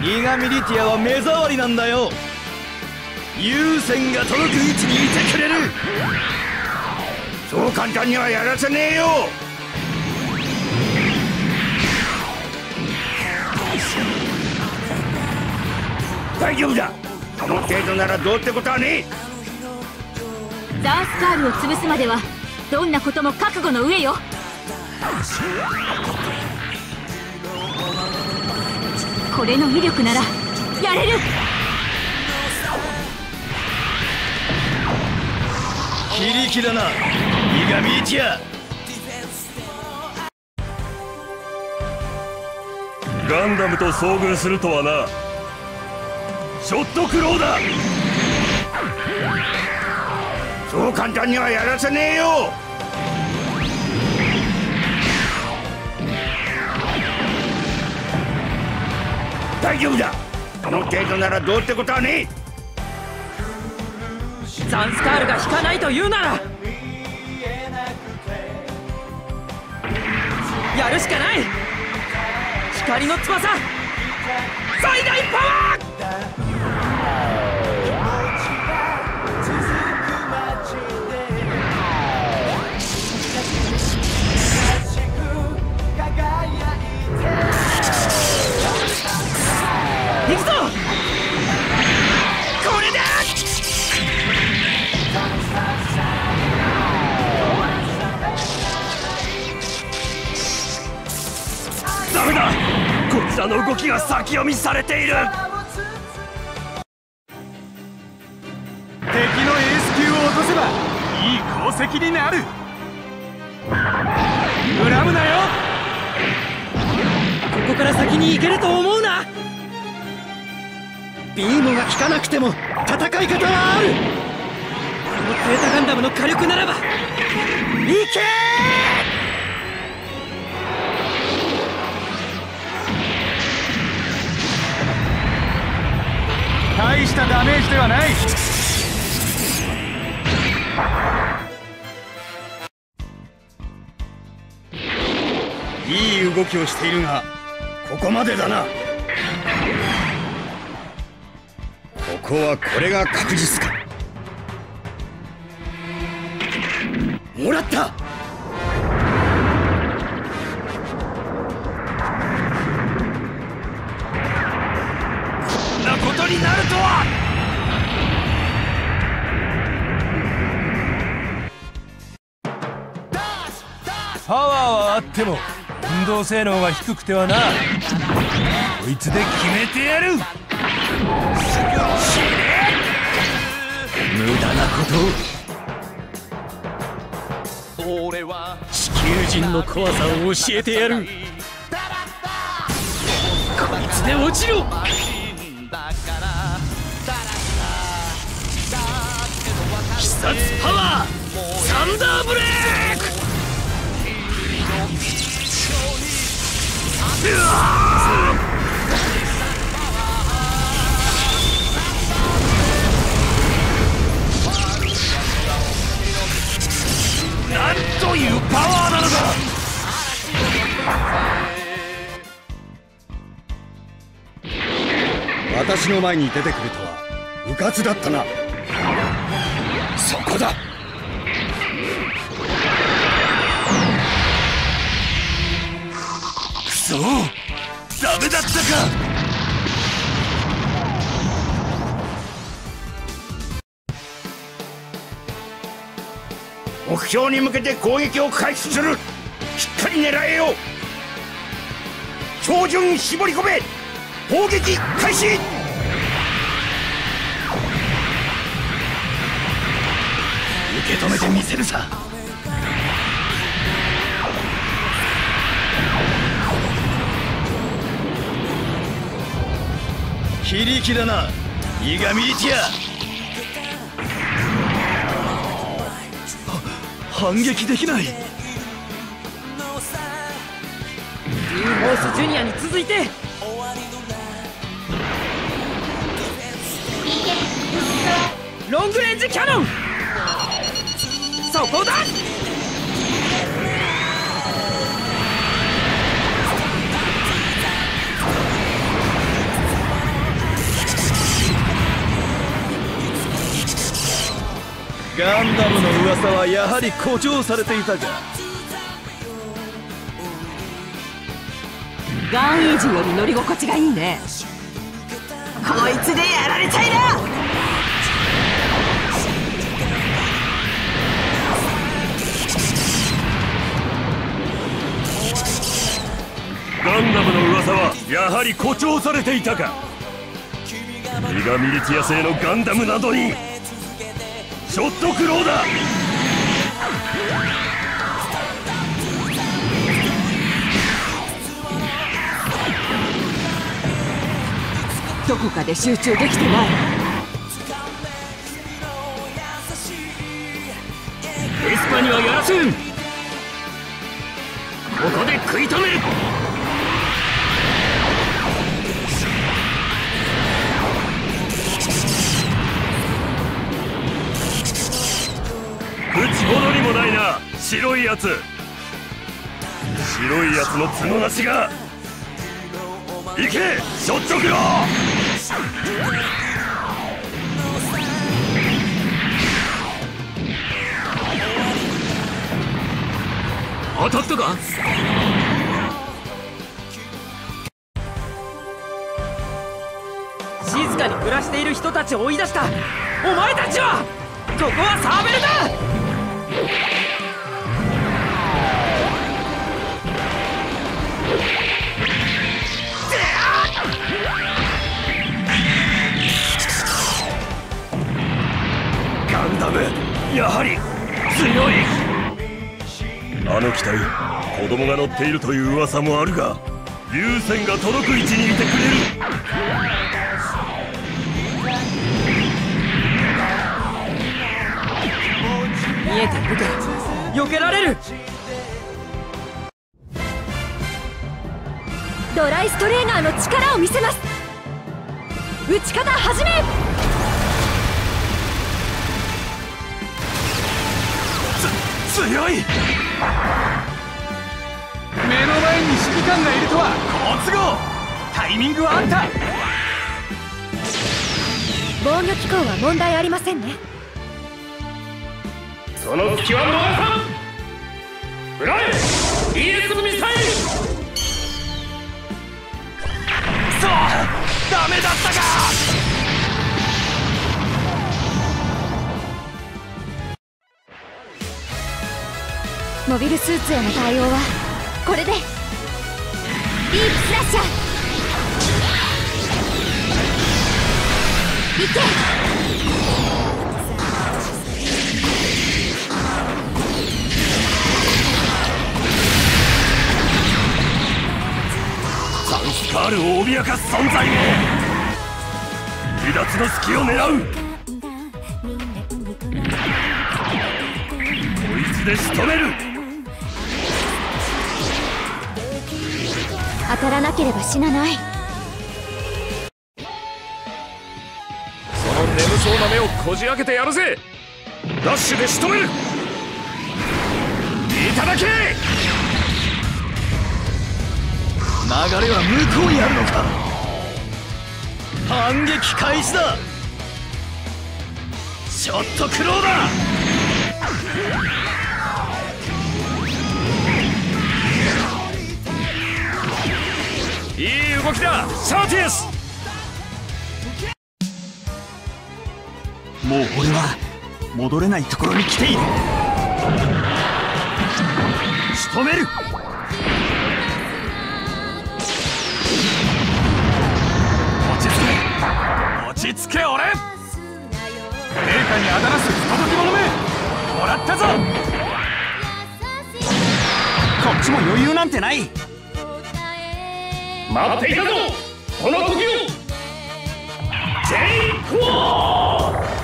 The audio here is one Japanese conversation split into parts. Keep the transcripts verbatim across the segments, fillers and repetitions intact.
ギガミリティアは目障りなんだよ。優先が届く位置にいてくれる。 そう簡単にはやらせねえよ。大丈夫だ。この程度ならどうってことはねえ。 ザースカールを潰すまではどんなことも覚悟の上よ。これの威力ならやれる。 非力だな、ギガミリティア。 ガンダムと遭遇するとはな。ショットクローだ。 そう簡単にはやらせねえよ。大丈夫だ。この程度ならどうってことはねえ。 ザンスカールが引かないと言うならやるしかない。光の翼最大パワー。行くぞ。これだ。ダメだ。こちらの動きが先読みされている。 敵のエース級を落とせばいい功績になる。恨むなよ。 ここから先に行けると思うな。ビームが効かなくても戦い方はある。このゼータガンダムの火力ならばいけー。 大したダメージではない。 いい動きをしているがここまでだな。ここはこれが確実か。もらった。 こんなことになるとは。 パワーはあっても運動性能が低くてはな。こいつで決めてやる。 無駄なことを。地球人の怖さを教えてやる。こいつで落ちろ。必殺パワーサンダーブレーク。うわなんというパワーなのだ。私の前に出てくるとはうかつだったな。そこだ。くそ、ダメだったか。 目標に向けて攻撃を開始する。しっかり狙えよ。照準絞り込め。砲撃開始。 受け止めてみせるさ。非力だな、ギガミリティア。反撃できない。 デューホースジュニアに続いてロングレンジキャノン。そこだ。 ガンダムの噂はやはり誇張されていたか。 ガンイージーより乗り心地がいいね。こいつでやられちゃいな。 ガンダムの噂はやはり誇張されていたか。ギガミリティア製のガンダムなどにショットクローだ。 どこかで集中できてない。 エスパにはやらせん。ここで食い止める。 口ほどにもないな、白いやつ。白いやつの角なしが。行けショットクロー。 当たったか。静かに暮らしている人たちを追い出した。お前たちはここはサーベルだ。 ガンダムやはり強い。あの機体子供が乗っているという噂もあるが、優先が届く位置にいてくれる。 見えているから避けられる。 ドライストレーナーの力を見せます。撃ち方始め。 つ強い。 目の前に指揮官がいるとは好都合。タイミングはあった。 防御機構は問題ありませんね。 その隙は逃さん。フライ イーエス ミサイル。 そうダメだったか。 モビルスーツへの対応はこれで。ディープスラッシャーいけ。 ザンスカールを脅かす存在め。離脱の隙を狙う。こいつで仕留める。 当たらなければ死なない。 その眠そうな目をこじ開けてやるぜ。ダッシュで仕留める。いただけ。 流れは向こうにあるのか。反撃開始だ。ショットクローだ。 いい動きだサーティアス。 もう俺は戻れないところに来ている。仕留める。 落ち着け落ち着け。俺陛下にあだなす不届き者め。もらったぞ。こっちも余裕なんてない。 待っていたぞこの時を。ジェイクォー。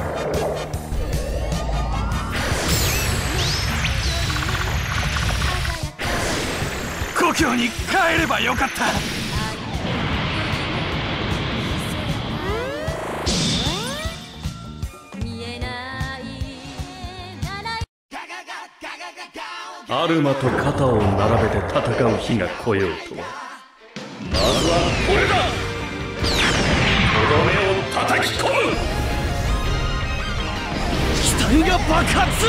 故郷に帰ればよかった。 アルマと肩を並べて戦う日が来ようとは。 まずはこれだ。とどめを叩き込む。 機体が爆発。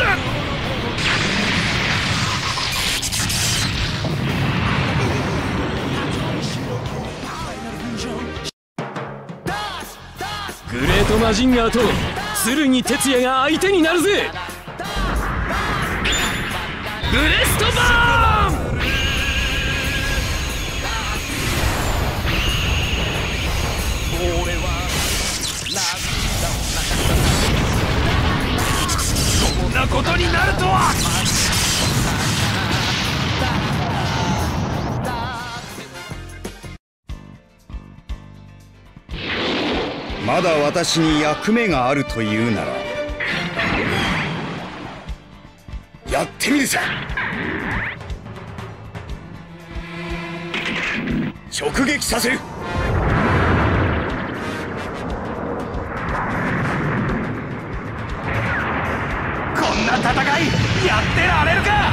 グレートマジンガーと剣哲也が相手になるぜ。ブレストバーン。 こんなことになるとは。 まだ私に役目があるというならやってみるさ。直撃させる。 こんな戦いやってられるか。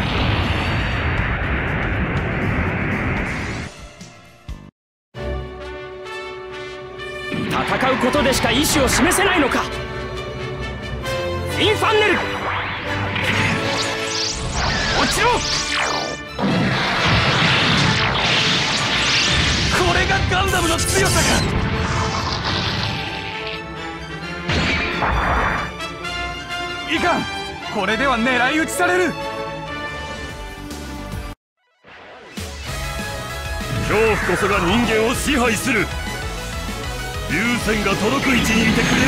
戦うことでしか意志を示せないのか。インファンネル落ちろ。 これがガンダムの強さか。いかん、これでは狙い撃ちされる。 恐怖こそが人間を支配する。流線が届く位置にいてくれ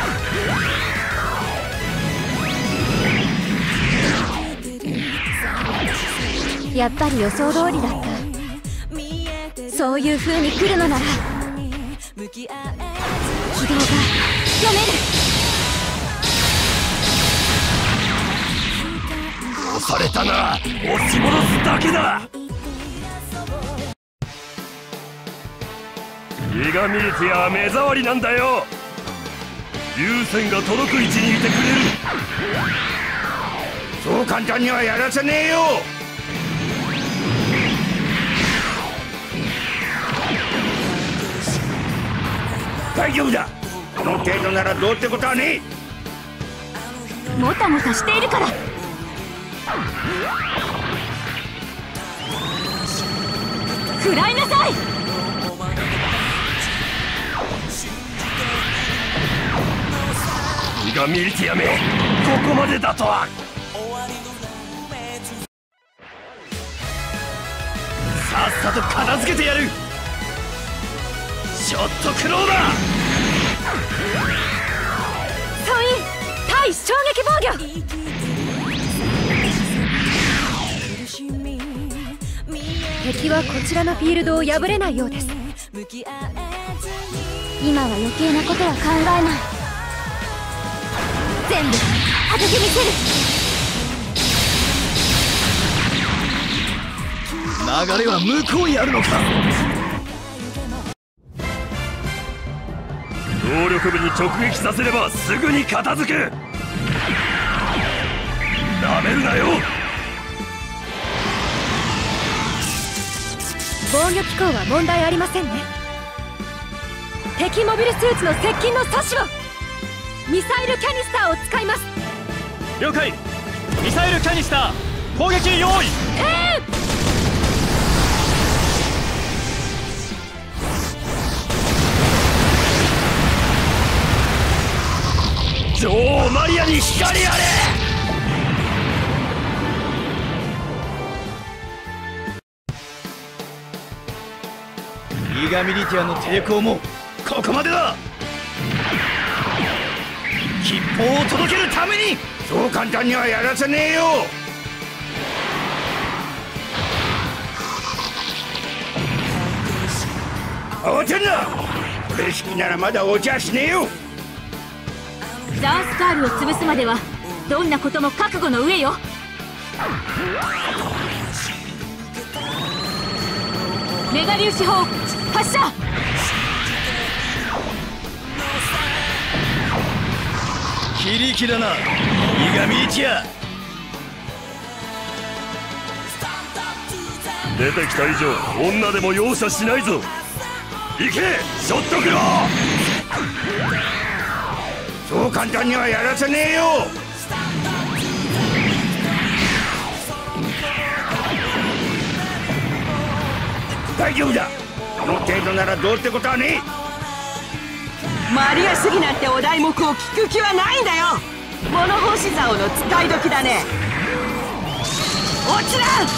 る。やっぱり予想通りだった。そういう風に来るのなら軌道が読める。 押されたな。押し戻すだけだ。ギガミリティアは目障りなんだよ。流線が届く位置にいてくれる。そう簡単にはやらせねえよ。大丈夫だ。この程度ならどうってことはねえ。もたもたしているから。食らいなさい。 ギガミリティアめ、ここまでだとは。さっさと片付けてやる。ショットクローだ。 総員対衝撃防御。敵はこちらのフィールドを破れないようです。今は余計なことは考えない。全部当ててみせる。 流れは向こうにあるのか。 動力部に直撃させればすぐに片付く。なめるなよ。 防御機構は問題ありませんね。敵モビルスーツの接近の阻止を。ミサイルキャニスターを使います。 了解。ミサイルキャニスター攻撃用意。 えー女王マリアに光あれ。 ギガミリティアの抵抗もここまでだ。吉報を届けるために。 そう簡単にはやらせねえよ。慌てんな。レシピならまだ落ちはしねえよ。 ザースカールを潰すまではどんなことも覚悟の上よ。メガ粒子砲発射。 非力だなギガミリティア。 出てきた以上女でも容赦しないぞ。行けショットクロー。そう簡単にはやらせねえよ。 大丈夫だ。この程度ならどうってことはねえ。 マリア杉なんてお題目を聞く気はないんだよ。物干し竿の使い時だね。落ちらん。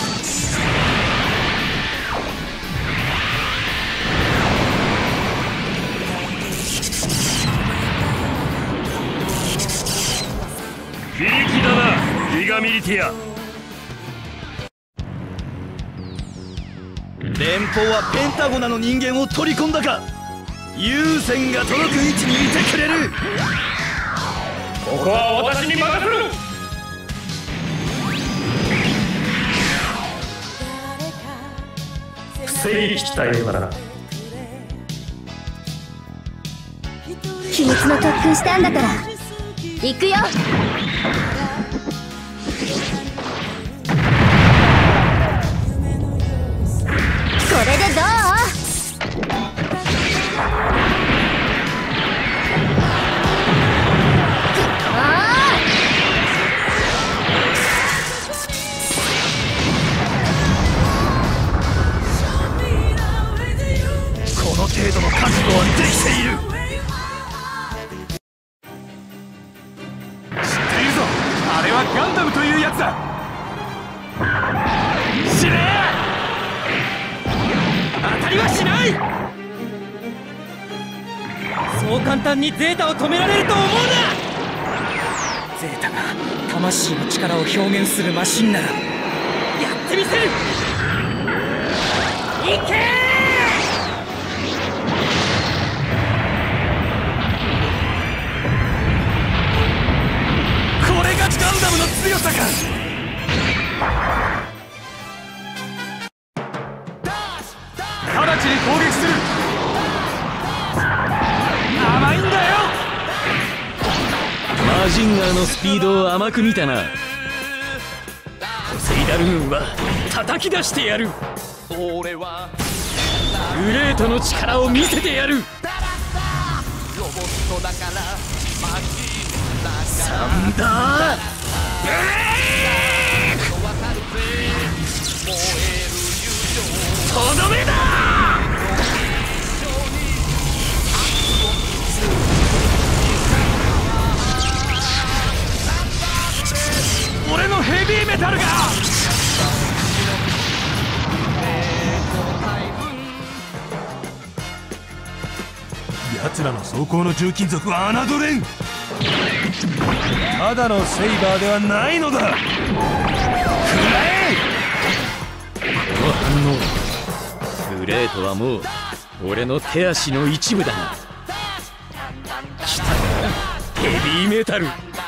非力だな、ギガミリティア。 連邦はペンタゴナの人間を取り込んだか。優先が届く位置にいてくれる。 ここは私に任せろ。 不正機体は秘密の特訓したんだから行くよ。これでどう？ この程度の覚悟はできている。 知っているぞ。あれはガンダムというやつだ。死ねー。当たりはしない。そう簡単にゼータを止められると思うな。ゼータが魂の力を表現するマシンならやってみせる。いけー。これがガンダムの強さか。直ちに攻撃する。甘いんだよ。 マジンガーのスピードを甘く見たな。ポセイダル軍は叩き出してやる。 俺はグレートの力を見せてやる。 ロボットだからマシンだからサンダーブレイク。 わかるぜ。燃える友情とどめだ。 俺のヘビーメタルが。奴らの装甲の重金属は侮れん。ただのセイバーではないのだ。食らえ。 この反応、グレートはもう俺の手足の一部だな。来たなヘビーメタル。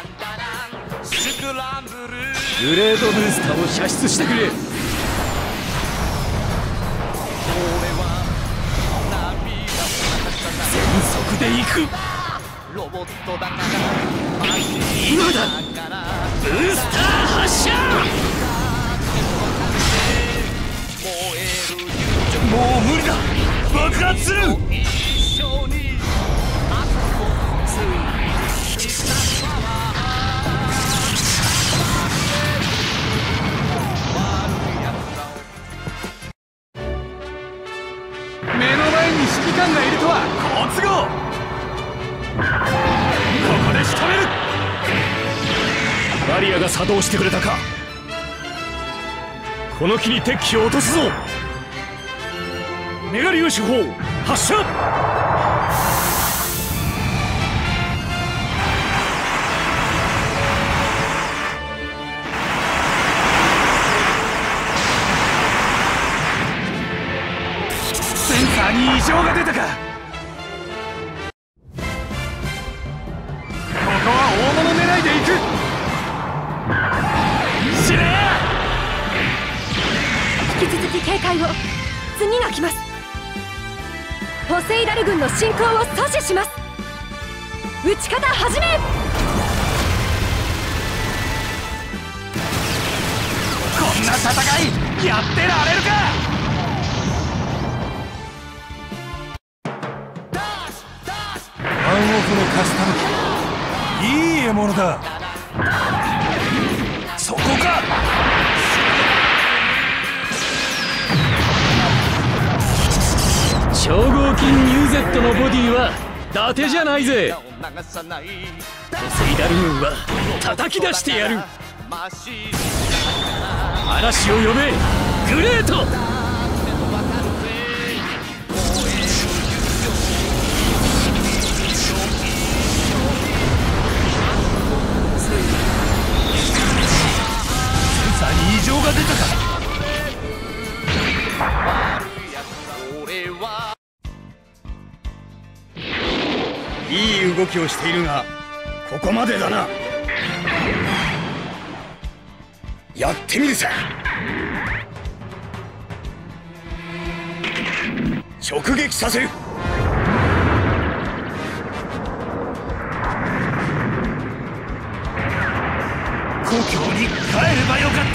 グレートブースターを射出してくれ。全速で行く。今だ。ブースター発射。 もう無理だ。爆発する。 目の前に指揮官がいるとは好都合。ここで仕留める。 バリアが作動してくれたか。この機に敵機を落とすぞ。メガ粒子砲発射。 センサーに異常が出たか。ここは大物狙いでいく。死ね引き続き警戒を。次が来ます。ポセイダル軍の進行を阻止します。撃ち方始め。 こんな戦いやってられるか。ワンオフのカスタム機、いい獲物だ。そこか。 超合金ニューゼットのボディは伊達じゃないぜ。ポセイダルムーンは叩き出してやる。嵐を呼べグレート。 センサーに異常が出たか。 いい動きをしているがここまでだな。やってみるさ。直撃させる。 故郷に帰ればよかった。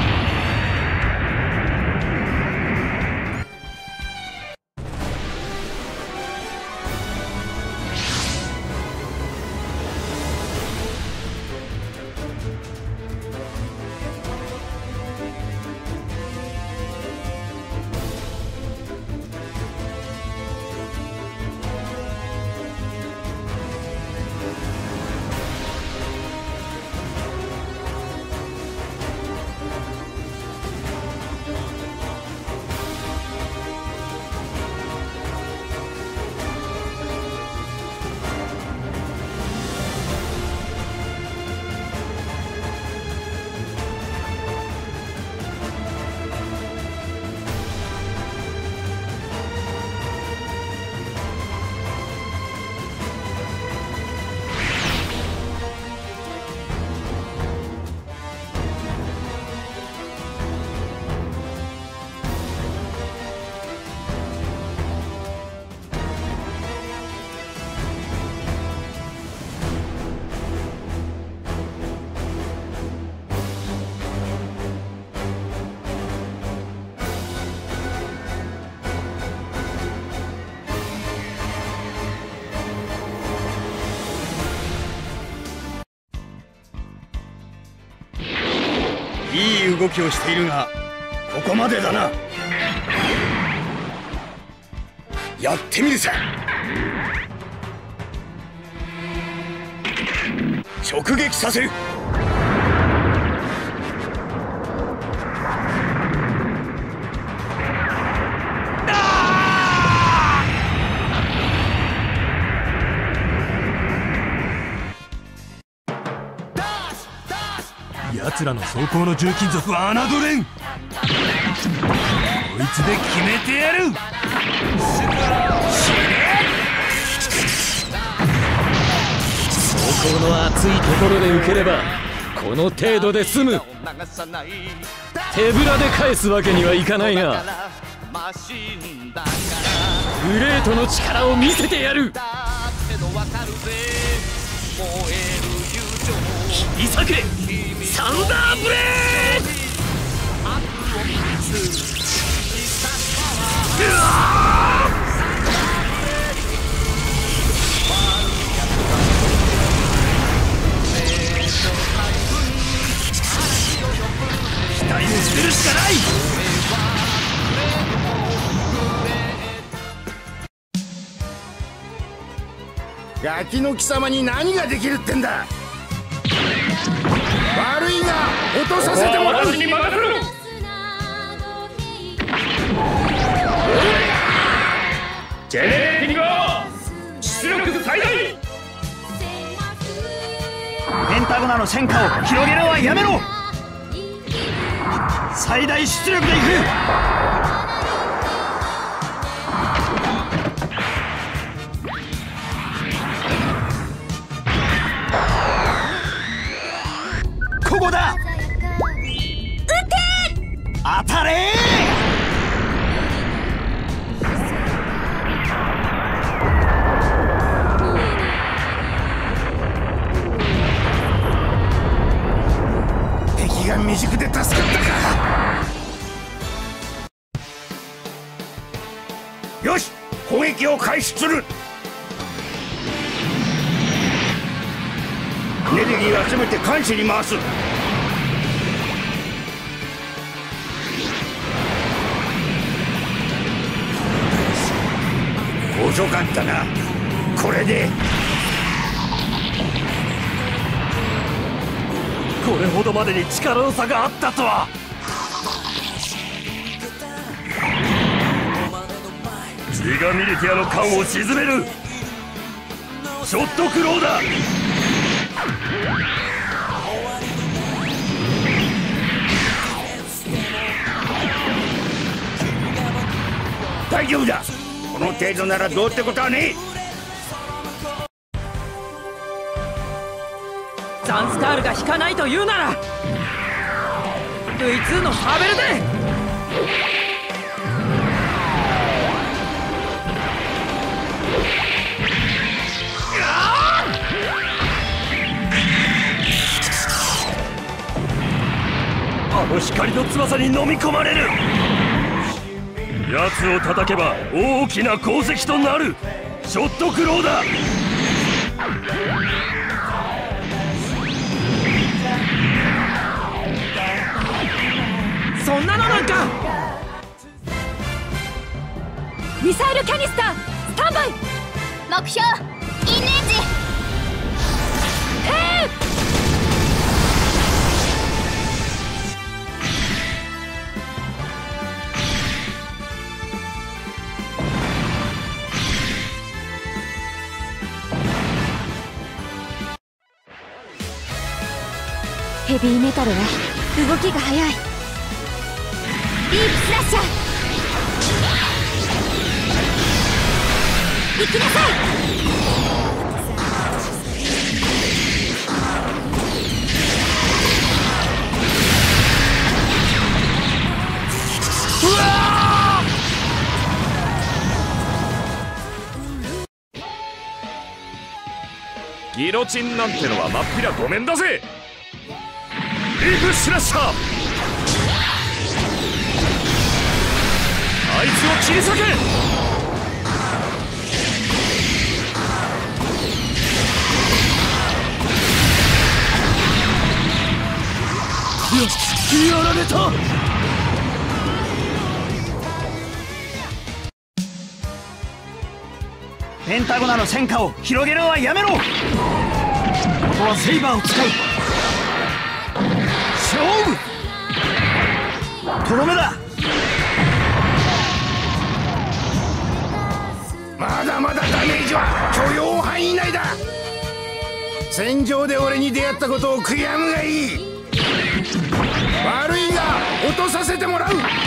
いい動きをしているがここまでだな。やってみるさ。直撃させる。 奴らの装甲の重金属は侮れん。こいつで決めてやる。 装甲の熱いところで受ければこの程度で済む。手ぶらで返すわけにはいかないがグレートの力を見せてやる。切り裂けサンダーブレード。うわ期待をするしかない。 ガキの貴様に何ができるってんだ。悪いが落とさせてもらう。 私に任せろ。ジェネレーティング出力最大。 ペンタゴナの戦果を広げるのはやめろ。最大出力でいく。ここだ。撃て。当たれ。敵が未熟で助かったか。よし、攻撃を開始する。エネルギーを集めて艦首に回す。 遅かったな。これでこれほどまでに力の差があったとは。ジガミリティアの艦を沈める。ショットクローだ。大丈夫だ。この程度ならどうってことはねえ。 ザンスカールが引かないというならブイツーのサーベルで。 あの光の翼に飲み込まれる。奴を叩けば大きな功績となる。ショットクローだ。 そんなのなんか。 ミサイルキャニスタースタンバイ。目標インレンジ。えーヘビーメタルは動きが速い。ディープスラッシャー。行きなさい。うわーギロチンなんてのはまっぴらごめんだぜ。リーフスラッシャー。あいつを切り裂け。 やられた。 ペンタゴナの戦果を広げるのはやめろ。ここはセイバーを使う。勝負。とどめだ。 まだまだダメージは許容範囲内だ。戦場で俺に出会ったことを悔やむがいい。悪いが落とさせてもらう。やった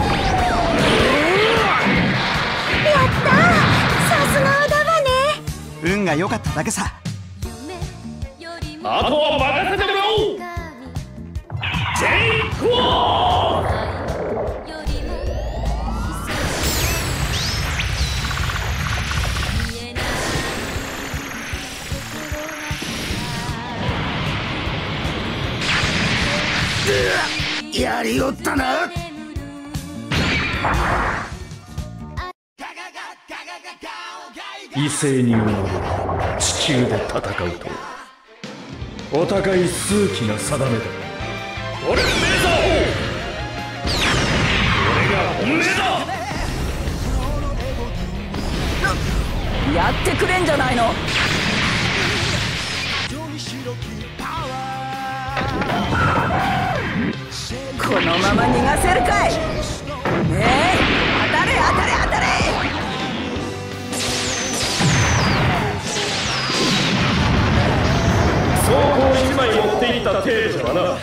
ー、さすがだわね。 運が良かっただけさ。 あとは任せてもらおう。ジェイコー。 やりおったな。 異性に生まれ地球で戦うとお互い数奇な定めだ。俺のメーザー王。俺が本命だ。 やってくれんじゃないの。このまま逃がせるかい。ねえ、当たれ当たれ当たれ。 装甲一枚持っていった程度だな。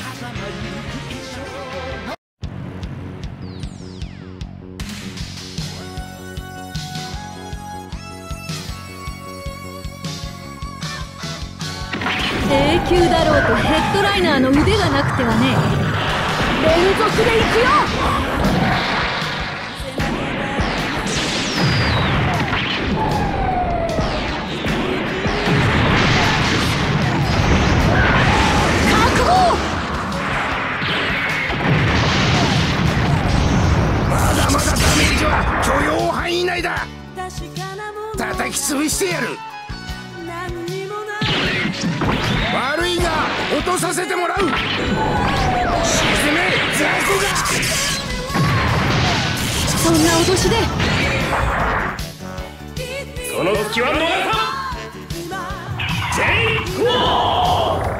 永久だろうとヘッドライナーの腕がなくてはね。連続で行くよ。確保。 まだまだダメージは許容範囲内だ。叩き潰してやる。悪いが落とさせてもらう。沈め雑魚が。 そんな脅しでその隙は逃さん。ジェイコー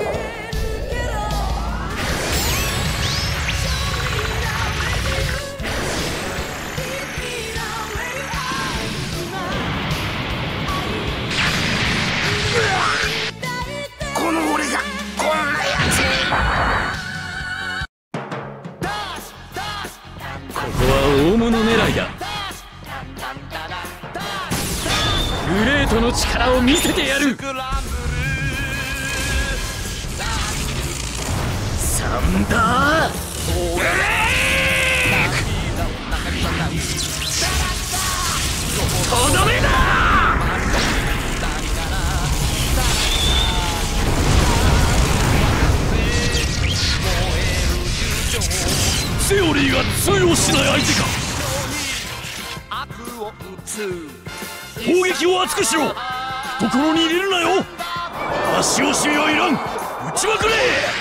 この俺がこんなやつに。 ここは大物狙いだ。グレートの力を見せてやる。サンダーブレイク。とどめだ。セオリーが通用しない相手か。攻撃を厚くしろ。懐に入れるなよ。足惜しみはいらん。撃ちまくれ。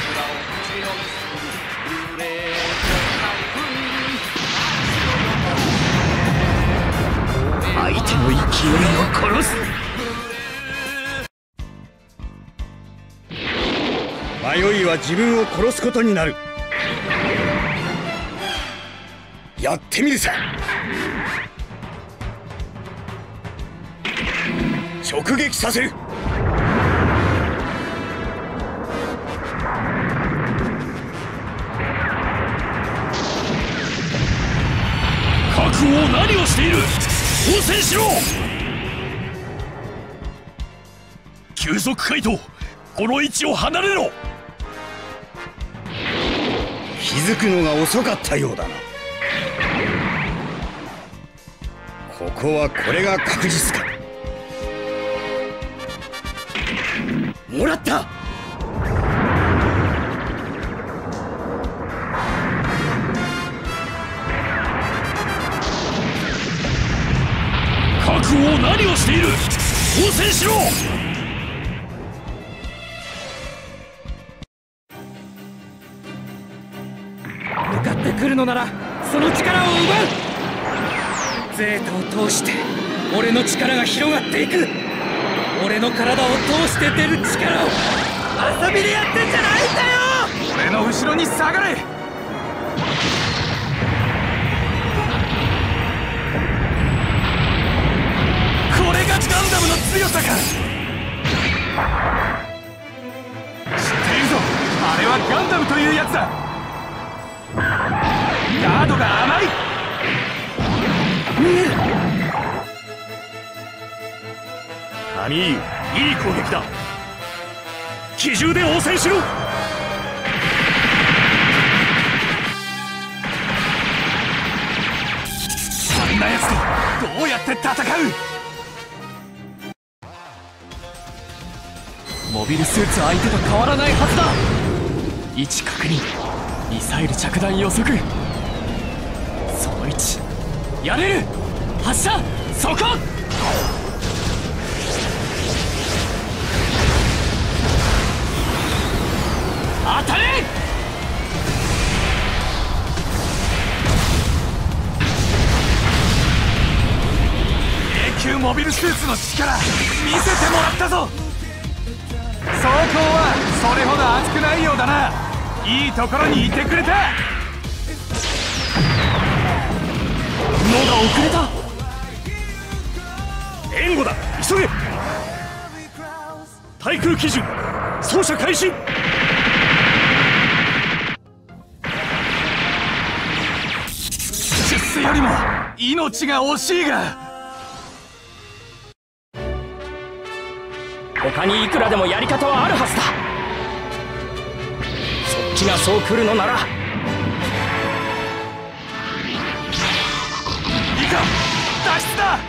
相手の勢いを殺す。 迷いは自分を殺すことになる。やってみるさ。直撃させる。 覚悟を何をしている。応戦しろ。急速回答。この位置を離れろ。 気づくのが遅かったようだな。ここはこれが確実か。もらった。 覚悟を何をしている。応戦しろ。 向かってくるのならその力を奪う。ゼータを通して俺の力が広がっていく。俺の体を通して出る力を遊びでやってんじゃないんだよ。 俺の後ろに下がれ。これがガンダムの強さか。知っているぞ。あれはガンダムというやつだ。ガードが甘い。カミーユ、いい攻撃だ。機銃で応戦しろ。そんなやつとどうやって戦う。モビルスーツ相手と変わらないはずだ。位置確認。ミサイル着弾予測。その位置やれる。発射。そこ。当たれ。永久モビルスーツの力見せてもらったぞ。装甲はそれほど熱くないようだな。いいところにいてくれた。のが遅れた。援護だ。急げ。対空基準操作開始。出世よりも命が惜しいが。 他にいくらでもやり方はあるはずだ。そっちがそう来るのなら。 いいか、脱出だ。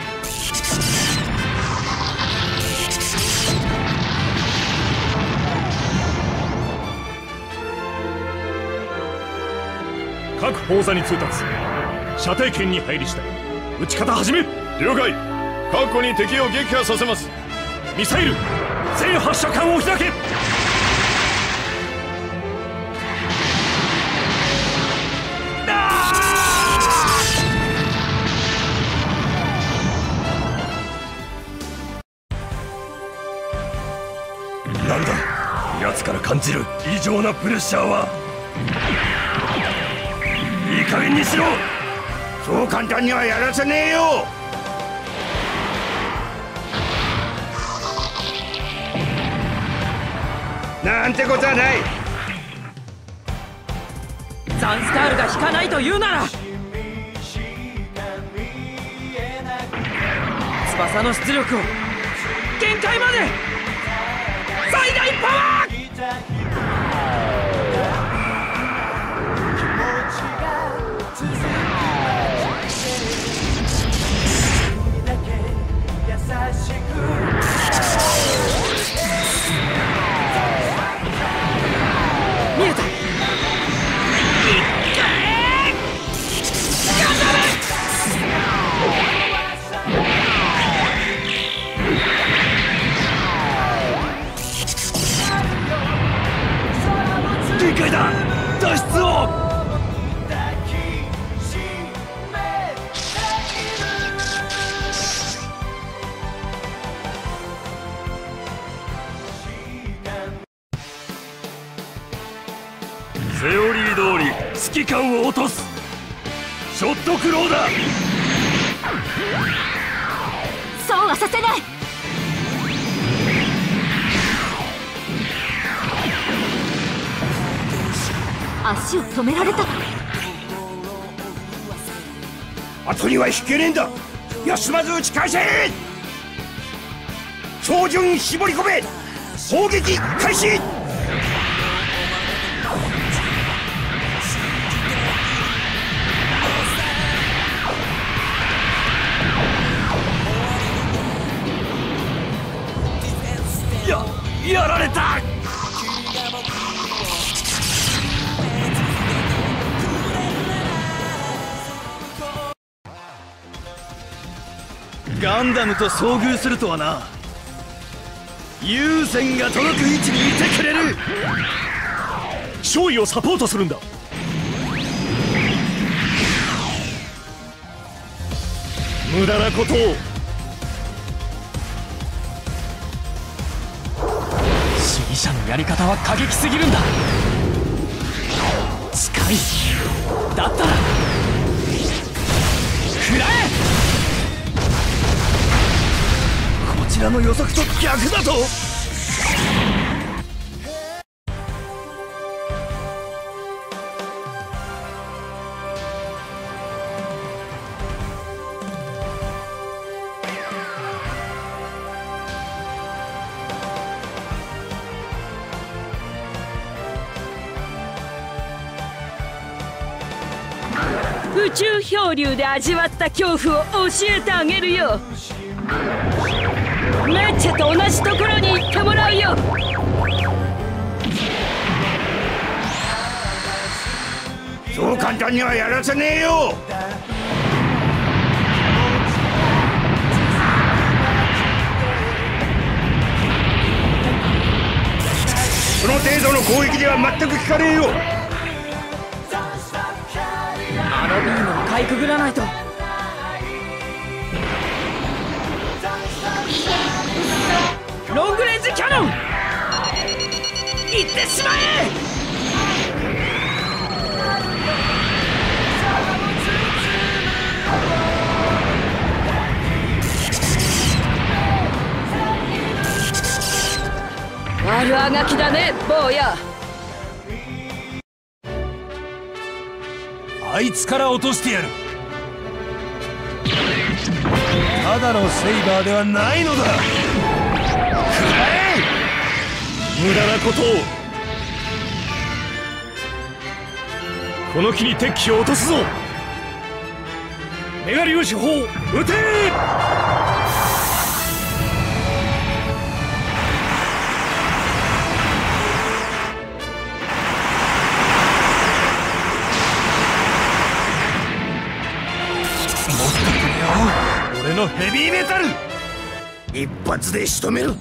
各砲座に通達。射程圏に入りしたい。撃ち方始め。了解。確固に敵を撃破させます。ミサイル全発射管を開け。あー！ 奴から感じる異常なプレッシャーはいい加減にしろ。 そう簡単にはやらせねえよ。なんてことはない。 ザンスカールが引かないと言うなら翼の出力を限界まで最大パワー。見えた。 限界だ。脱出を。セオリー通り指揮官を落とす。ショットクローだ。 そうはさせない。足を止められた。 後には引けねえんだ。休まず打ち返せ。照準絞り込め。砲撃開始。 ややられた。 ガンダムと遭遇するとはな。優先が届く位置にいてくれる。 勝利をサポートするんだ。無駄なことを。 主義者のやり方は過激すぎるんだ。近い。だったら食らえ。 こちらの予測と逆だと。 宇宙漂流で味わった恐怖を教えてあげるよ。メッチェと同じところに行ってもらうよ。 そう簡単にはやらせねえよ。その程度の攻撃では全く効かねえよ。 あのビームをかいくぐらないと。ロングレンジキャノン、行ってしまえ。 悪あがきだね、坊や。 あいつから落としてやる。ただのセイバーではないのだ。無駄なことを。この機に敵機を落とすぞ。メガ粒子砲撃て。俺のヘビーメタル。 一発で仕留める。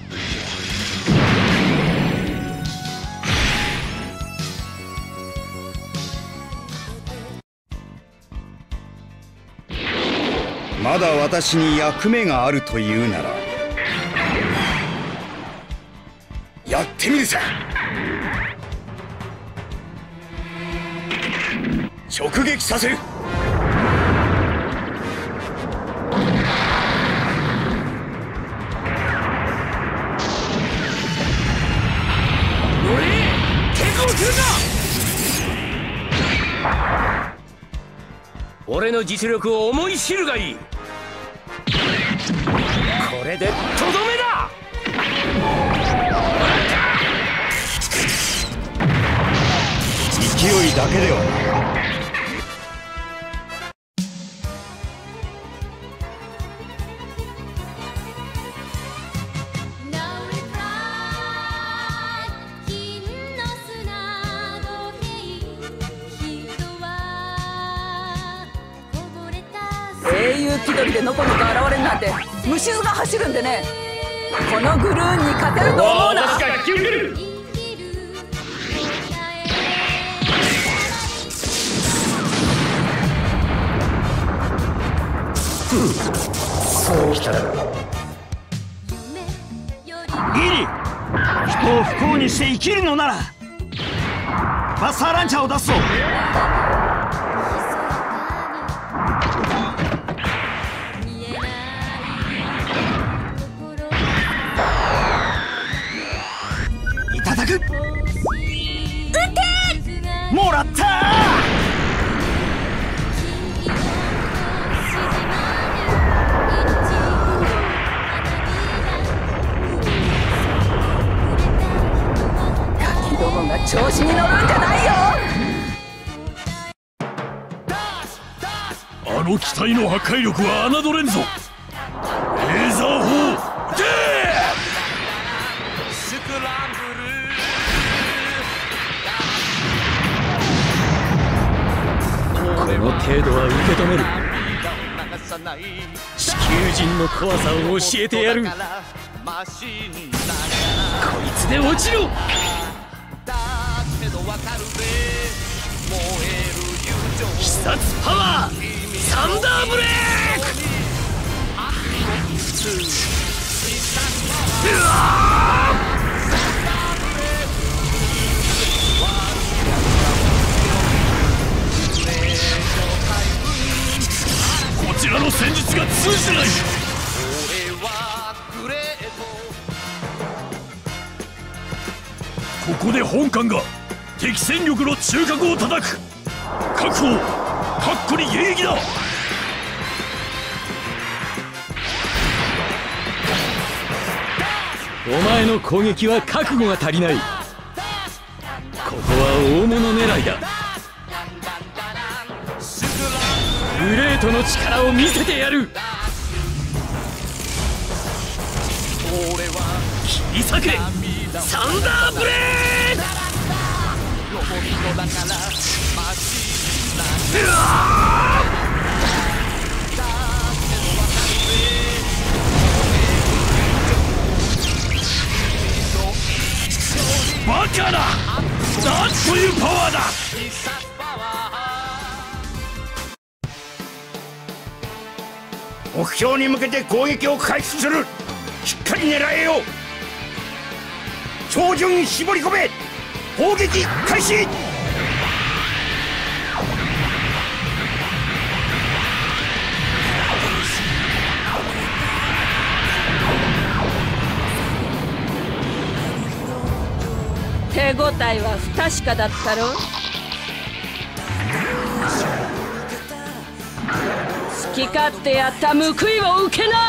まだ私に役目があるというなら、 やってみるさ。直撃させる。 俺の実力を思い知るがいい。これでとどめだ。 勢いだけでは英雄気取りでのこのこ現れるなんて虫唾が走るんでね。このグルーンに勝てると思うな。 そうきたらギリ、人を不幸にして生きるのならバスターランチャーを出すぞ。いただく。撃て。もらったー。 調子に乗るんじゃないよ。 あの機体の破壊力は侮れんぞ。レーザー砲撃て。 この程度は受け止める。地球人の怖さを教えてやる。こいつで落ちろ。必殺パワーサンダーブレーク。うわこちらの戦術が通じてない。ここで本艦が敵戦力の中核を叩く。確保、確固に迎撃だ。お前の攻撃は覚悟が足りない。ここは大物狙いだ。グレートの力を見せてやる。切り裂けサンダーブレード。うわバカだ。なんというパワーだ。 目標に向けて攻撃を開始する。しっかり狙えよ。照準絞り込め。砲撃開始。 手応えは不確かだったろ。好き勝手やった報いを受けな。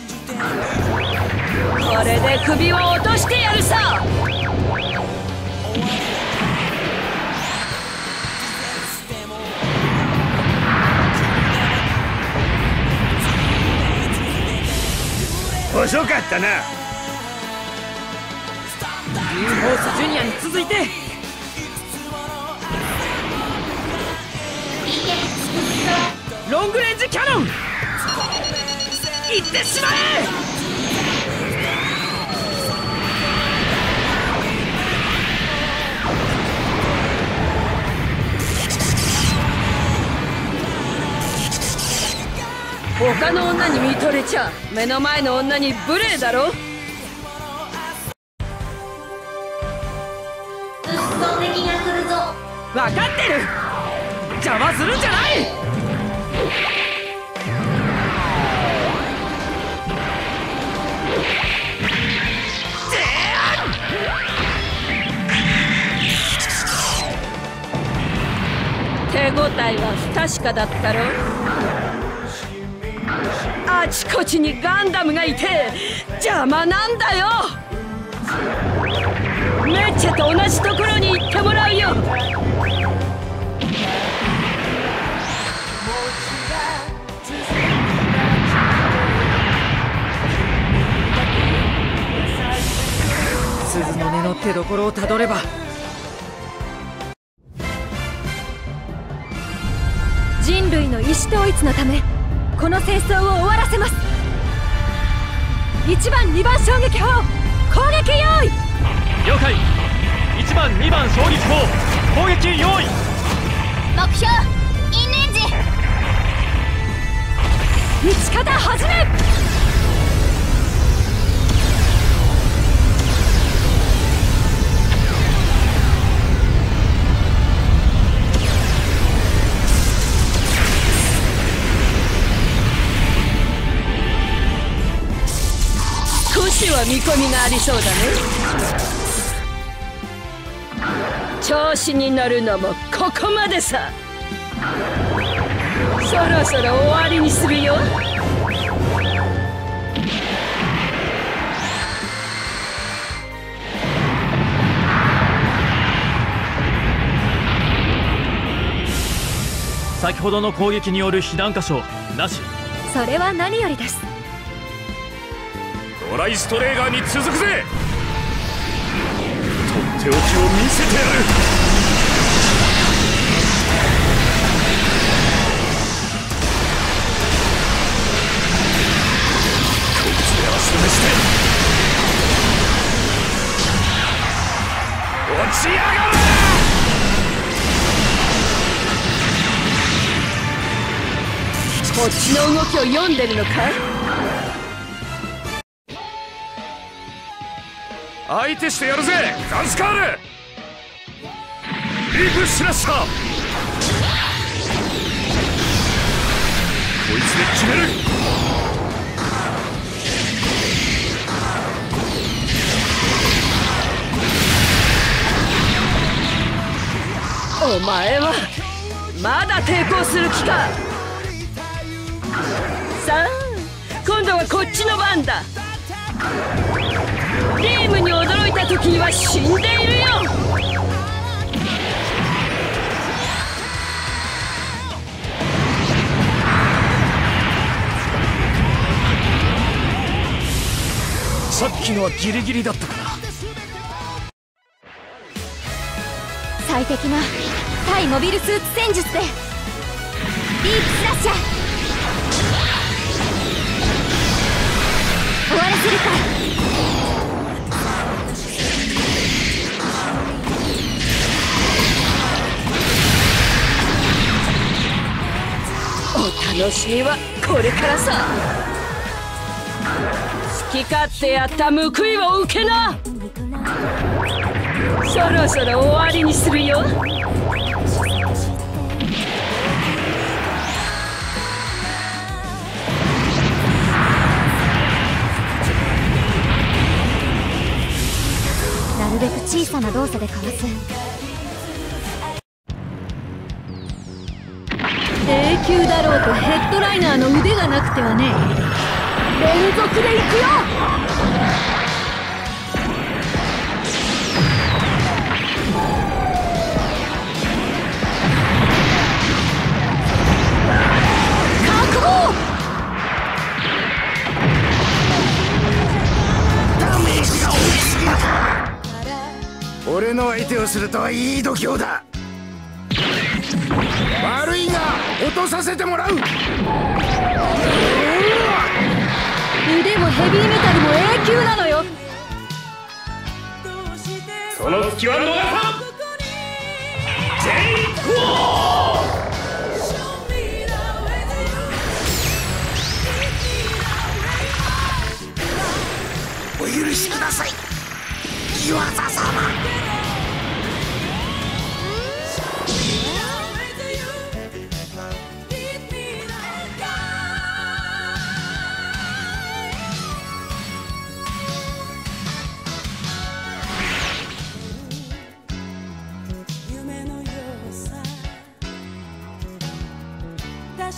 これで首を落としてやるさ。 遅かったな。 ユーフォースジュニアに続いてロングレンジキャノンいってしまえ。他の女に見とれちゃ目の前の女に無礼だろ。 分かってる。邪魔するんじゃない。手応えは不確かだったろ。あちこちにガンダムがいて邪魔なんだよ。メッチェと同じところに行ってもらうよ。鈴の音の手どころをたどれば。 人類の意思統一のためこの戦争を終わらせます。いちばんにばん衝撃砲攻撃用意。 了解。いちばんにばん衝撃砲攻撃用意。 目標インレンジ。撃ち方始め。 少しは見込みがありそうだね。調子に乗るのもここまでさ。そろそろ終わりにするよ。 先ほどの攻撃による被弾箇所なし。 それは何よりです。 ドライストレーガーに続くぜ。とっておきを見せてやる。こいつで足止めして落ちやがる。 こっちの動きを読んでるのか。 相手してやるぜガンスカール。リープスラッシャー。こいつで決める。 お前はまだ抵抗する気か。さあ今度はこっちの番だ。ビームに驚いた時には死んでいるよ。 さっきのはギリギリだったかな。 最適な対モビルスーツ戦術でディープスラッシャー終わらせるか。 お楽しみはこれからさ。好き勝手やった報いを受けな。そろそろ終わりにするよ。 なるべく小さな動作でかわす。 永久だろうとヘッドライナーの腕がなくてはね。連続でいくよ。覚悟。 ダメージが大きすぎるか。俺の相手をするとはいい度胸だ。悪いが落とさせてもらう。 腕もヘビーメタルも永久なのよ。 その隙は逃さん。ジェイコお許しください岩佐様。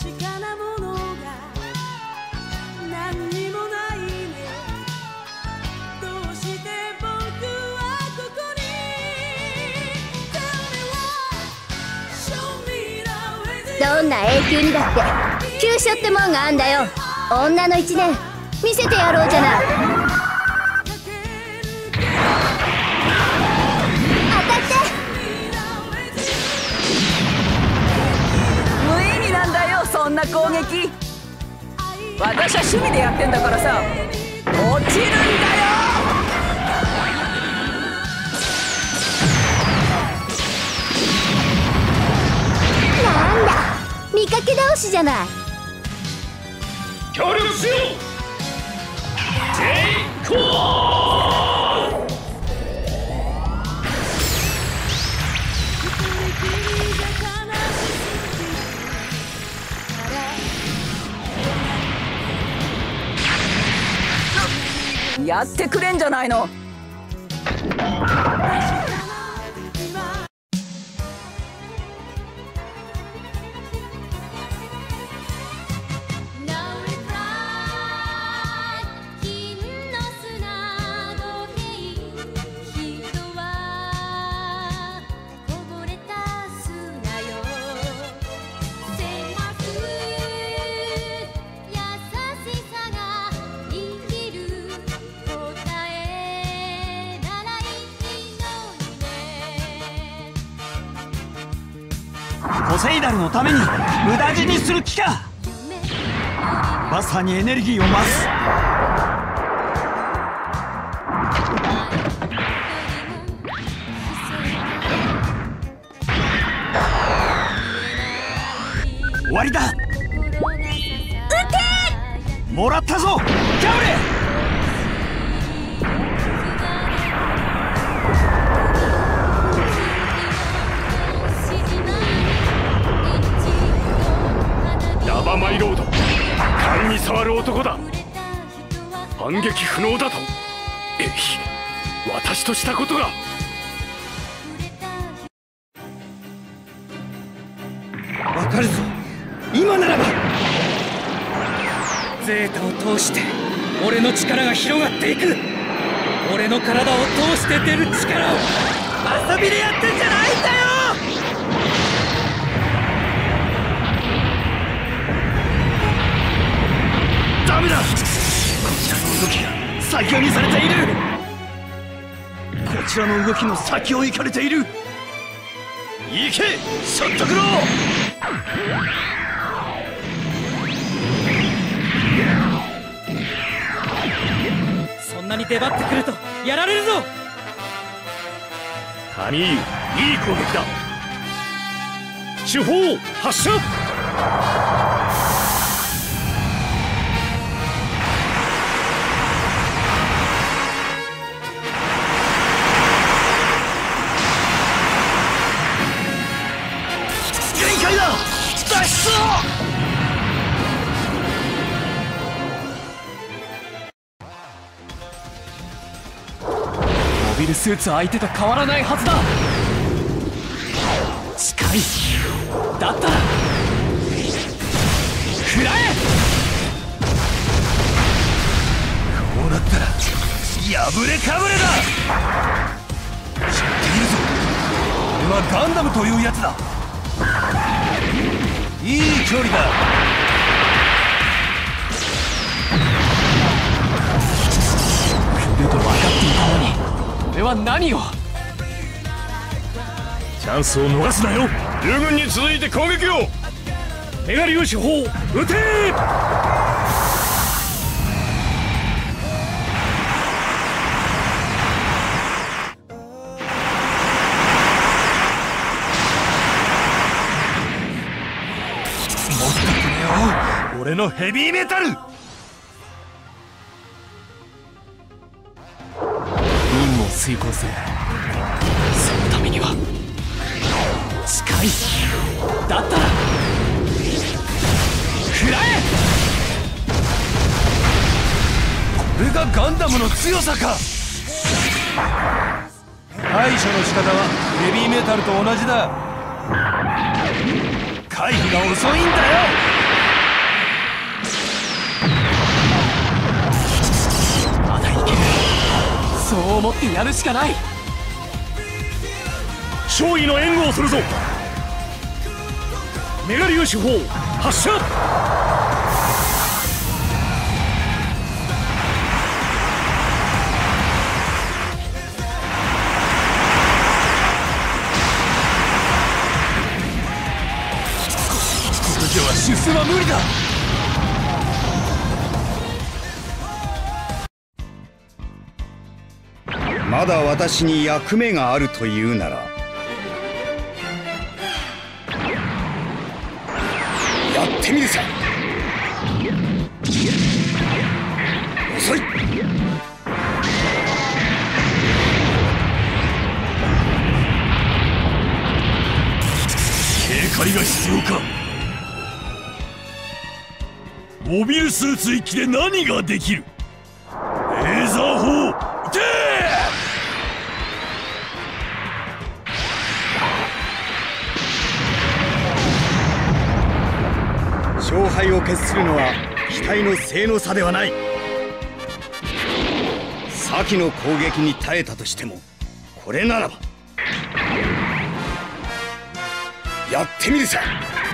かなものが何にもないね。どうして僕はここに。 どんな永久にだって急所ってもんがあんだよ。女の一年見せてやろうじゃない。当たって。 無意味なんだよそんな攻撃。私は趣味でやってんだからさ。落ちるんだよ。 なんだ見かけ倒しじゃない。 協力しよう。テイクオフ。 やってくれんじゃないの。 ポセイダルのために無駄死にする気か。まさにエネルギーを増す。終わりだ。撃て。もらったぞキャブレ。 ヤバマイロード、勘に触る男だ。反撃不能だと。えい、私としたことが。 わかるぞ今ならば。ゼータを通して俺の力が広がっていく。俺の体を通して出る力を遊びでやってんじゃないんだよ。 ダメだ。こちらの動きが先読みされている。こちらの動きの先を行かれている。行けショットクロー。 そんなに出張ってくるとやられるぞ。 カミーユ、いい攻撃だ。手法発射。 限界だ。脱出を。 モビルスーツ相手と変わらないはずだ。近い。だったら食らえ。 こうなったら破れかぶれだ。知っているぞ。俺はガンダムというやつだ。いい距離だ。 来ると分かっていたのに俺は何を。 チャンスを逃すなよ。友軍に続いて攻撃を。メガリオ手法撃て。 俺のヘビーメタル。 任務を遂行する。そのためには近い。だったら食らえ。 これがガンダムの強さか。対処の仕方はヘビーメタルと同じだ。回避が遅いんだよ。 を持ってやるしかない。 勝利の援護をするぞ。メガ粒子砲発射。 これでは出世は無理だ。 まだ私に役目があるというなら、やってみるさ。遅い。 警戒が必要か。モビルスーツ一機で何ができる。レーザー砲撃て。 勝敗を決するのは機体の性能差ではない。先の攻撃に耐えたとしても、これならばやってみるさ。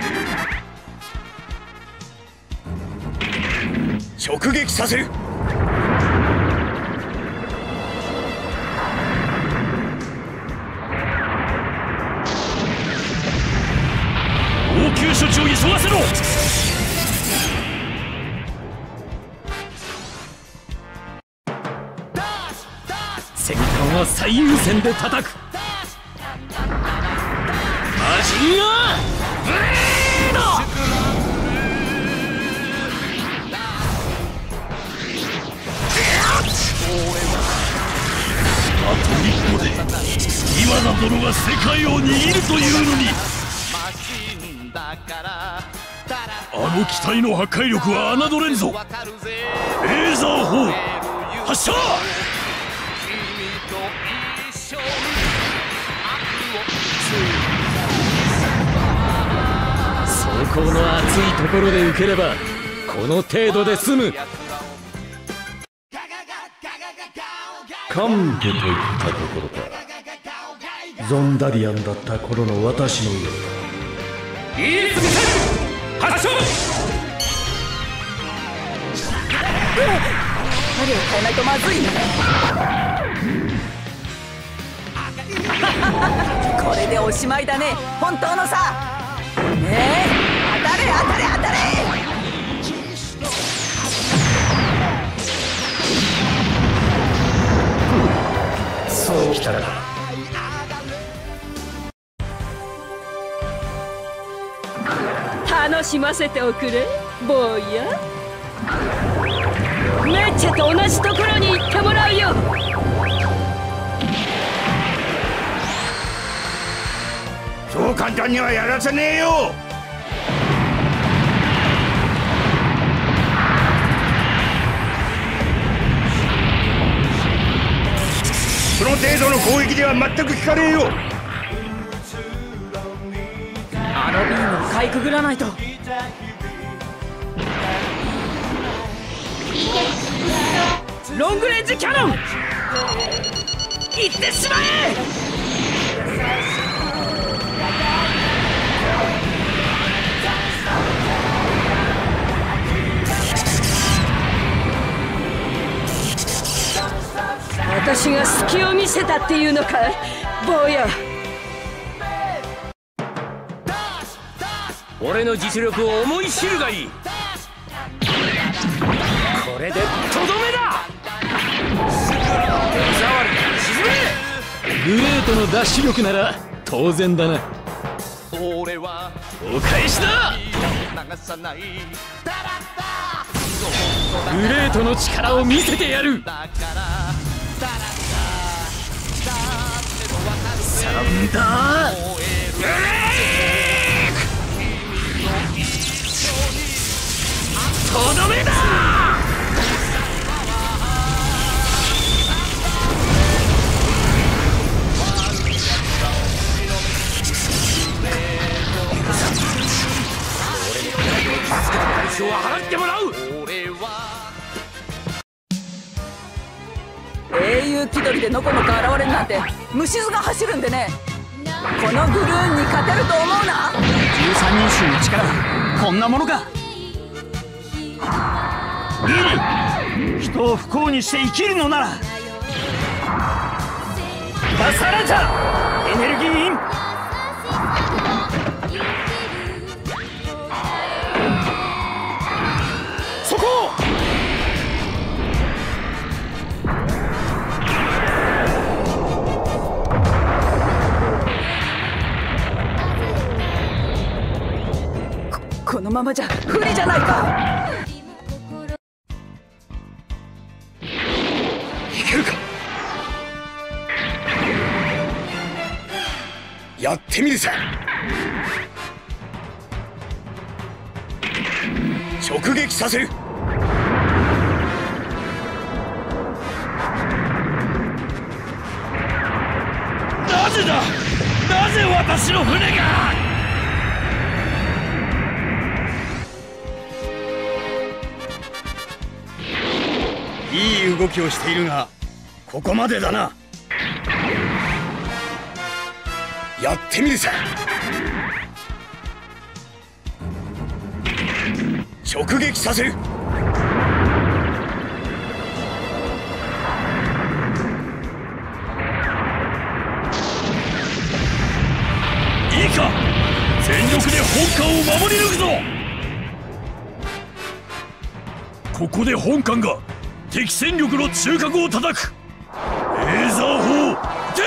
直撃させる。 応急処置を急がせろ。 先端は最優先で叩く。マジンガンブレード。 あと一歩で今田殿が世界を握るというのに。あの機体の破壊力は侮れんぞ。レーザー砲発射。 装甲の熱いところで受ければこの程度で済む。 完璧といったところか。ゾンダリアンだった頃の私のようだ。 イースミサイル発射。 針を変えないとまずいね。これでおしまいだね、本当のさ。ねえ、当たれ当たれ当たれ。 そうきたら楽しませておくれ坊や。メッチェと同じところに行ってもらうよ。 そう簡単にはやらせねえよ。その程度の攻撃では全く効かねえよ。 あのビームをかいくぐらないと。 ロングレンジキャノン行ってしまえ。私が隙を見せたっていうのか坊や。 俺の実力を思い知るがいい。これでとどめだ。グレートのダッシュ力なら当然だな。お返しだ。グレートの力を見せてやる。サンダーブレイク。とどめだ。俺の払ってもらう。 英雄勇気取りでのこのこ現れるなんて虫唾が走るんでね。このグルーンに勝てると思うな。 じゅうさんにん衆の力こんなものか。ギリ人を不幸にして生きるのならバサランチャエネルギーイン。そこここのままじゃ不利じゃないか。 いけるか。やってみるさ。直撃させる。なぜだ、なぜ私の船が。いい動きをしているがここまでだな。やってみるさ。直撃させる。いいか、全力で本艦を守り抜くぞ。 ここで本艦が敵戦力の中核を叩く。レーザー砲で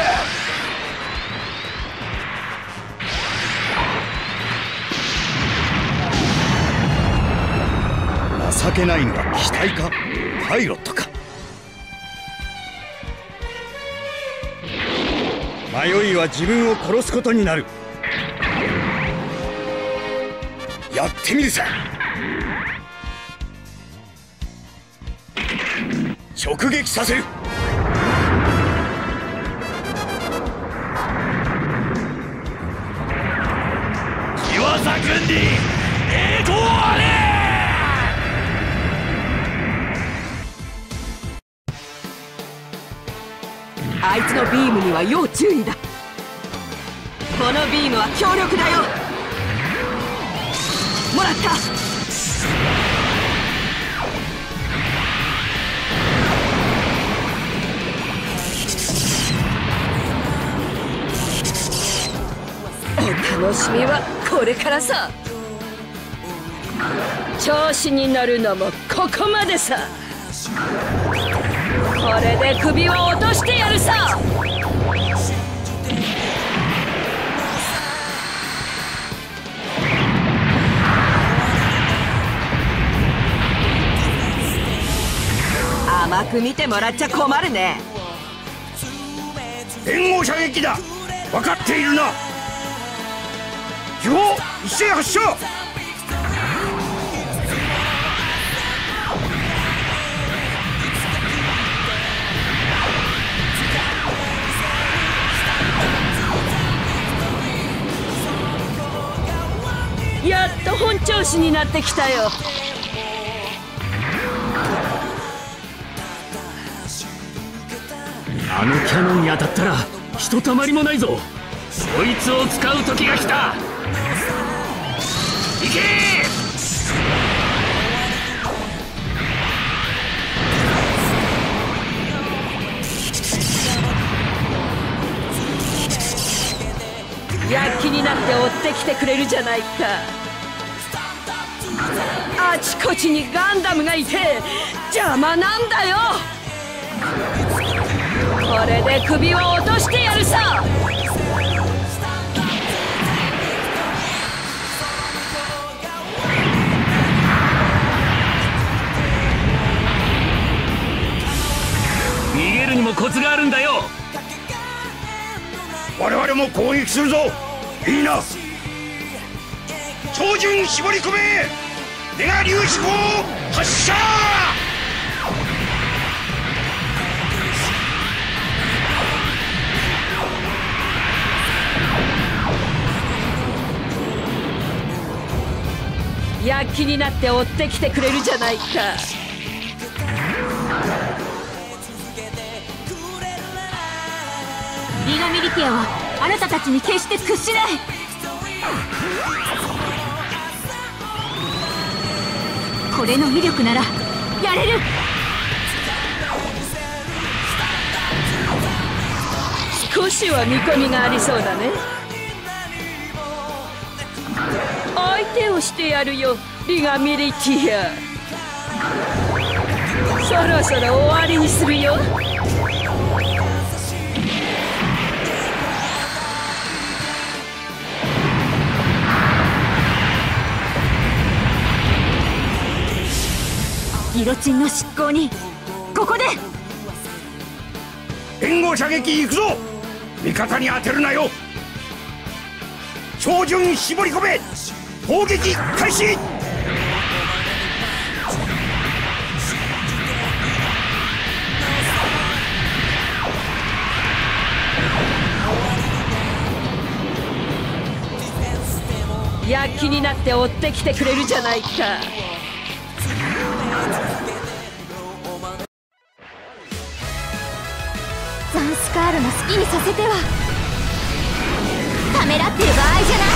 情けないのは機体かパイロットか。迷いは自分を殺すことになる。やってみるさ。直撃させる。 キワザ軍に栄光あれ。 あいつのビームには要注意だ。このビームは強力だよ。もらった。お楽しみはこれからさ。調子に乗るのもここまでさ。これで首を落としてやるさ。甘く見てもらっちゃ困るね。 援護射撃だ。分かっているな。機砲一斉発射。 やっと本調子になってきたよ。 あのキャノンに当たったらひとたまりもないぞ。そいつを使う時が来た。行けー。躍起になって追ってきてくれるじゃないか。あちこちにガンダムがいて邪魔なんだよ。これで首を落としてやるさ。 逃げるにもコツがあるんだよ。 我々も攻撃するぞ。いいな。超人絞り込め。ネガ粒子砲発射。 躍起になって追ってきてくれるじゃないか。 リガミリティアはあなたたちに決して屈しない。これの威力ならやれる。 少しは見込みがありそうだね。相手をしてやるよ、リガミリティア。そろそろ終わりにするよ。 ギロチンの執行にここで援護射撃行くぞ。味方に当てるなよ。照準絞り込め。砲撃開始。 躍起になって追ってきてくれるじゃないか。 ザンスカールの好きにさせてはためらってる場合じゃない。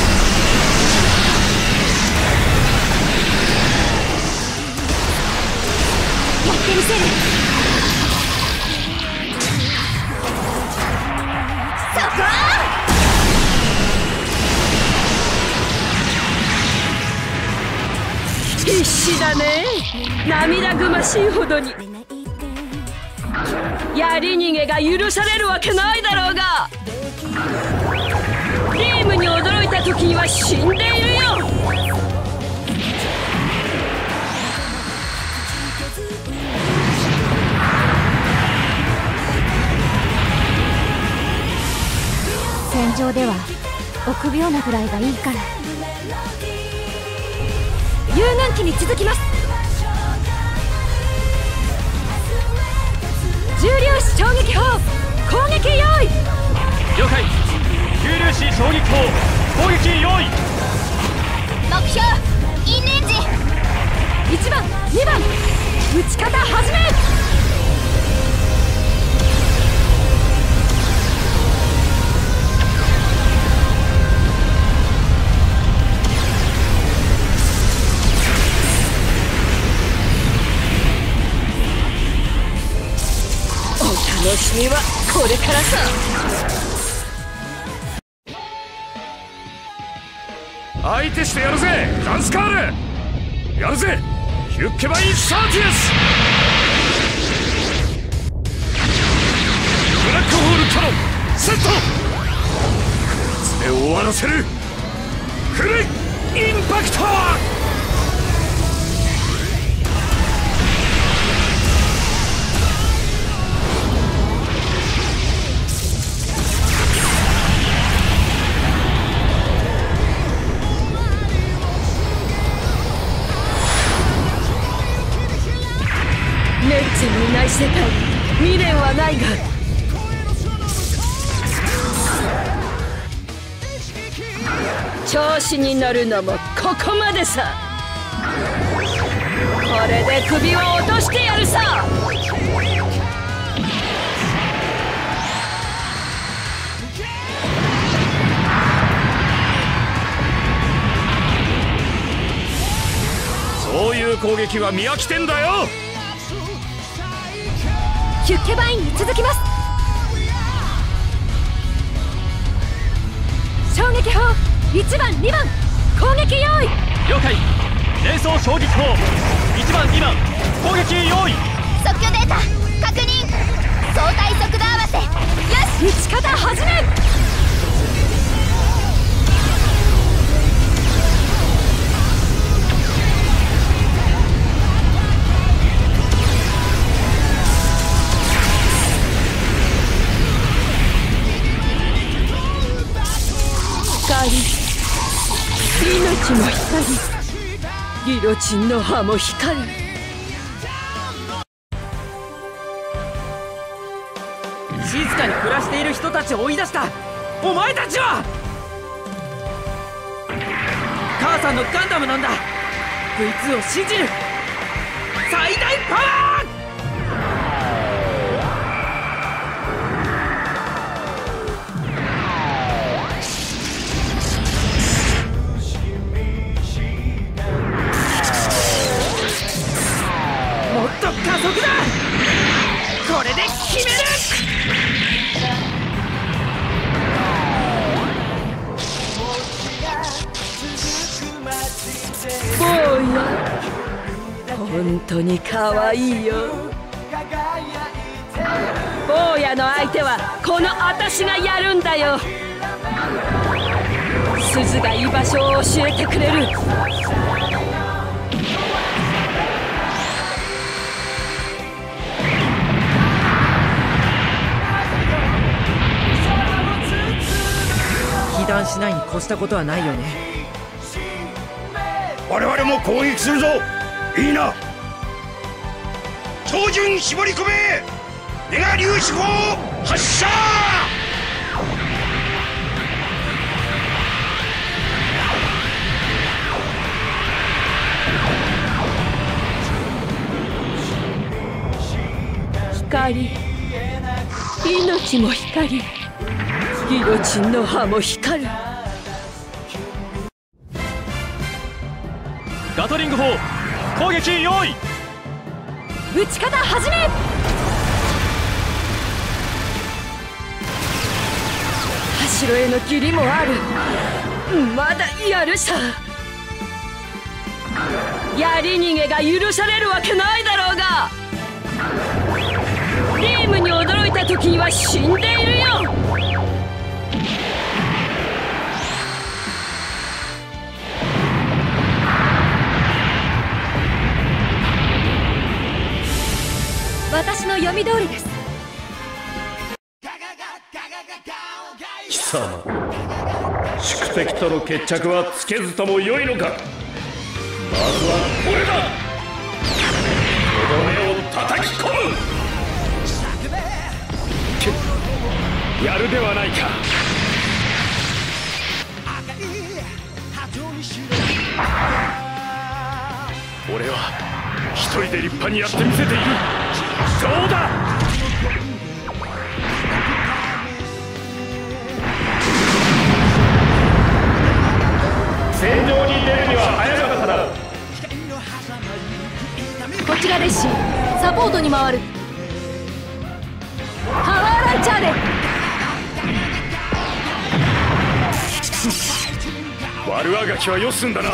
やってみせる。そこ必死だね。涙ぐましいほどに。やり逃げが許されるわけないだろうが。リームに驚いた時には死んでいるよ。 戦場では臆病なぐらいがいいから。遊軍機に続きます。重粒子衝撃砲攻撃用意。 了解。重粒子衝撃砲攻撃用意。 目標インレンジ。いちばんにばん撃ち方始め。 楽しみはこれからさ。 相手してやるぜザンスカール。やるぜヒュッケバインサーティアス。ブラックホールキャノンセット。こいつで終わらせる。フルインパクト。 メッツのいない世界未練はないが。調子に乗るのもここまでさ。これで首を落としてやるさ。 そういう攻撃は見飽きてんだよ。 ヒュッケバインに続きます。衝撃砲いちばんにばん攻撃用意。 了解。連装衝撃砲いちばんにばん攻撃用意。 即興データ確認。相対速度合わせ。よし撃ち方始め。 命の光。ギロチンの刃も光る。 静かに暮らしている人たちを追い出したお前たちは母さんのガンダムなんだ。 ブイツー を信じる。最大パワー。 加速だ。これで決める。 坊や、本当に可愛いよ。坊やの相手はこの私がやるんだよ。鈴が居場所を教えてくれる。 被弾しないに越したことはないよね。 我々も攻撃するぞ。いいな。照準絞り込め。メガ粒子砲発射。 光、命も光、ギロチンの刃も光る。 ガトリング砲攻撃用意。 撃ち方始め。 柱への義理もある。まだやるさ。やり逃げが許されるわけないだろうが。リームに驚いた時には死んでいるよ。 私の読み通りです。 貴様、宿敵との決着はつけずともよいのか。まずはこれだ。とどめを叩き込む。やるではないか。俺は一人で立派にやってみせている。どうだ。戦場に出るには早かっただ。 こちらレッシー、サポートに回る。パワーランチャーで。 悪あがきはよすんだな。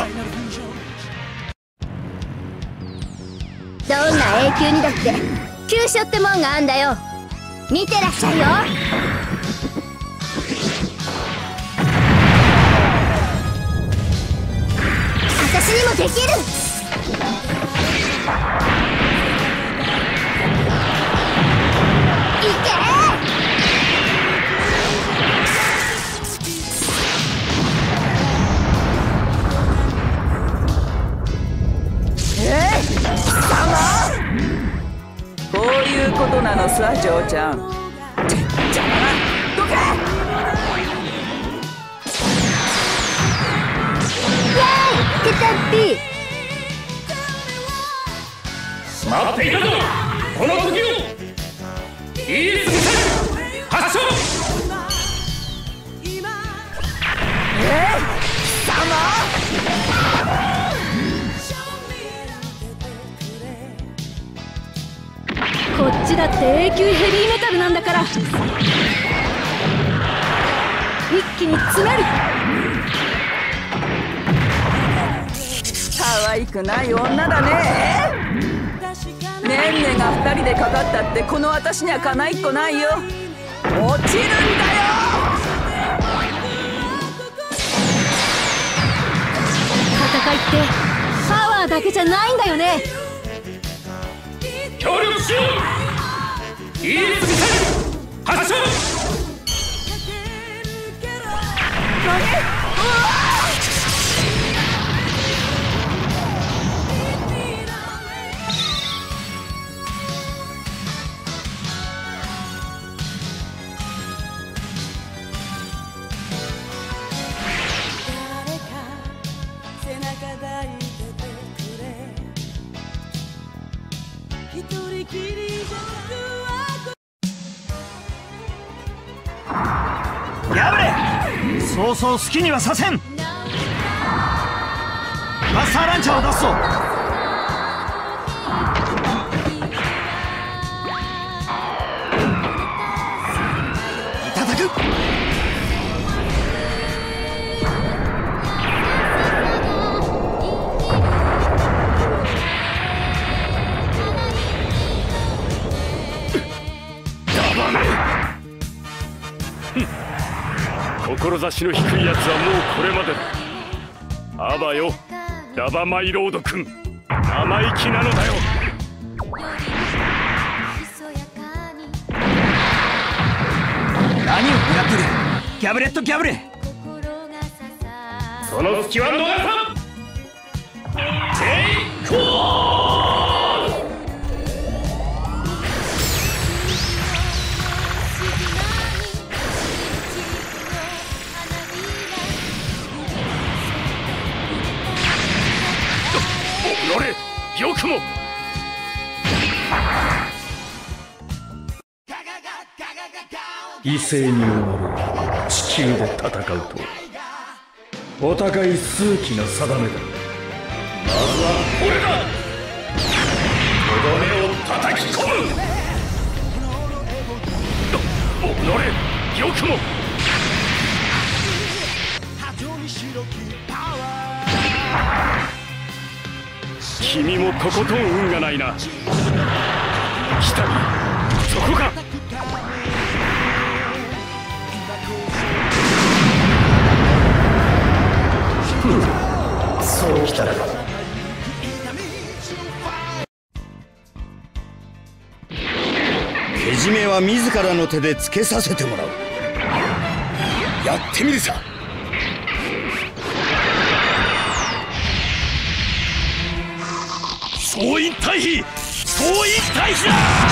どんな永久にだって急所ってもんがあんだよ。見てらっしゃいよ。私にもできる。いけ。 えっ、貴様、こういうことなのさ、嬢ちゃん。って邪魔な、どけ。 イエーイ、ケタッピー。 待っていたぞ、この時を。イースミサイル発射。 えっ、貴様。 こっちだって永久ヘビーメタルなんだから。一気に詰める。 可愛くない女だね。ねんねが二人でかかったってこの私にはかないっこないよ。落ちるんだよ。 戦いってパワーだけじゃないんだよね。 協力しよう。イースミサイル発射。 そうそう好きにはさせん。マスターランチャーを出すぞ。 志の低いやつはもうこれまでだ。あばよ、ラバマイロード君、生意気なのだよ。 何を狙ってるギャブレット・ギャブレ。 その隙は逃さん。テイクオー。乗れ、よくも。 犠牲に終わる地球で戦うとお互い数奇な定めだ。 まずはこれだ。とどめを叩き込む。おれ、よくも。君もとことん運がないな。来た、そこか。 そうきたらけじめは自らの手でつけさせてもらう。やってみるさ。 総員退避、総員退避だ。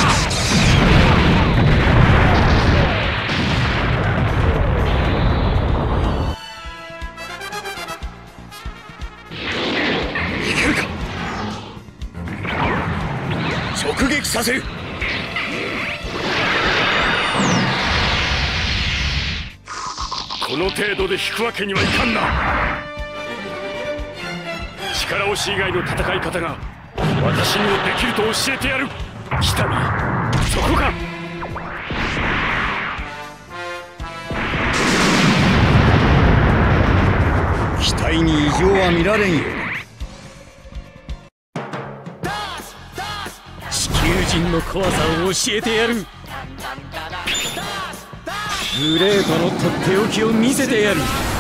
直撃させる。 この程度で引くわけにはいかんな。力押し以外の戦い方が私にもできると教えてやる。北見、そこか。 機体に異常は見られんよ。 地球人の怖さを教えてやる。グレートのとっておきを見せてやる。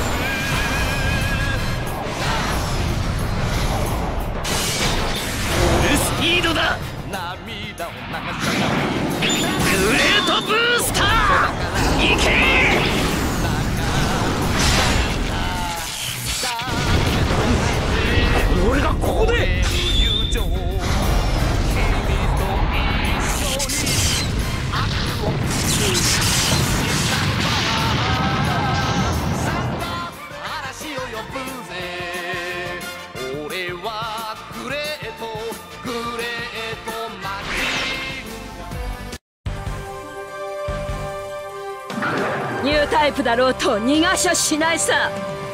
フルスピードだ。グレートブースター、行け。俺がここで。 ニュータイプだろうと逃がしゃしないさ。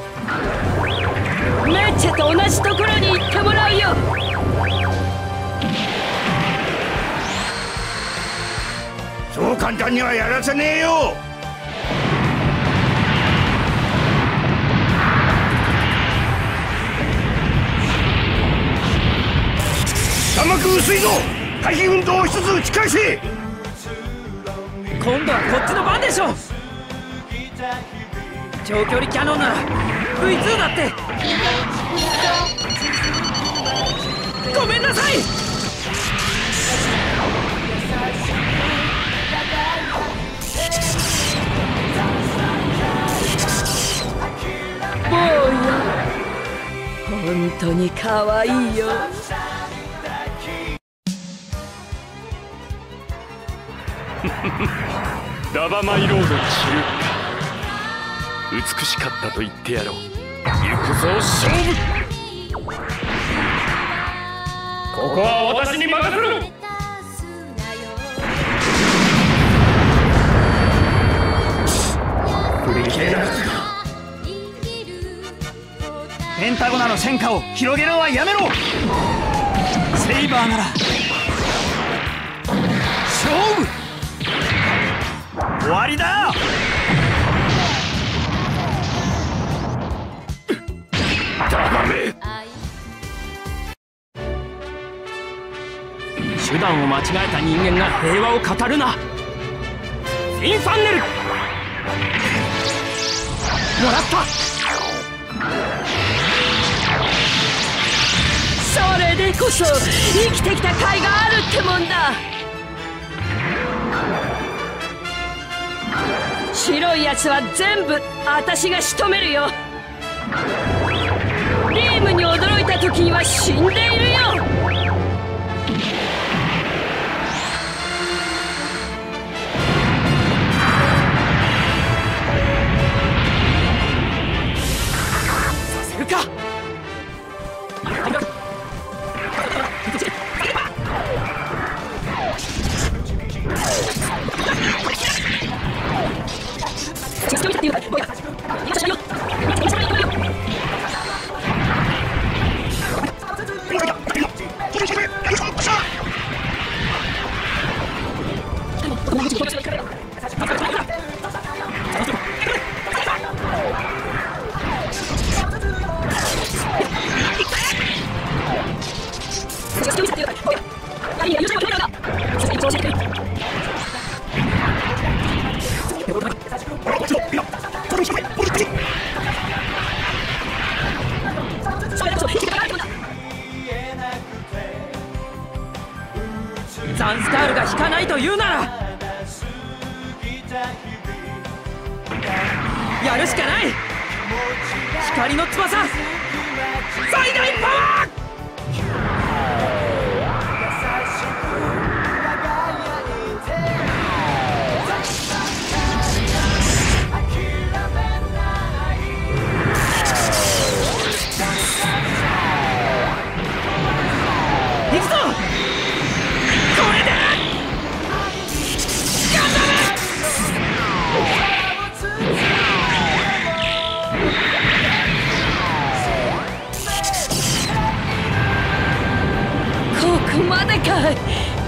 メッチェと同じところに行ってもらうよ。 そう簡単にはやらせねえよ。弾幕薄いぞ。回避運動を一つ打ち返せ。 今度はこっちの番でしょ。長距離キャノンなら ブイツー だって。ごめんなさい。 坊や、本当に可愛いよ。 ラバマイロード中、美しかったと言ってやろう。行くぞ勝負。ここは私に任せろ。振り切れなかったか。 ペンタゴナの戦果を広げるのはやめろ。セイバーなら勝負。終わりだ。 ダメ。 手段を間違えた人間が平和を語るな。インファンネル。 らったそれでこそ生きてきた甲斐があるってもんだ。白いやつは全部私が仕留めるよ。リームに驚いた時には死んでいるよ。 させるか。 ザンスタールが引かないと言うならやるしかない。光の翼最大パワー。 ここまでかい。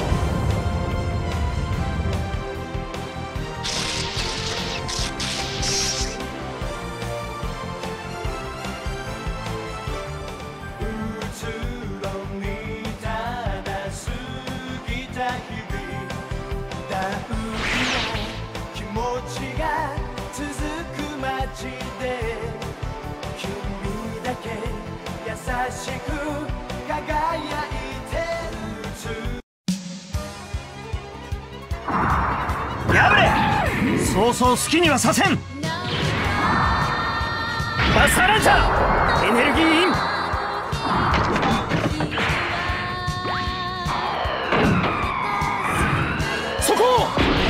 そうそう好きにはさせん。バスターランチャーエネルギーイン。そこ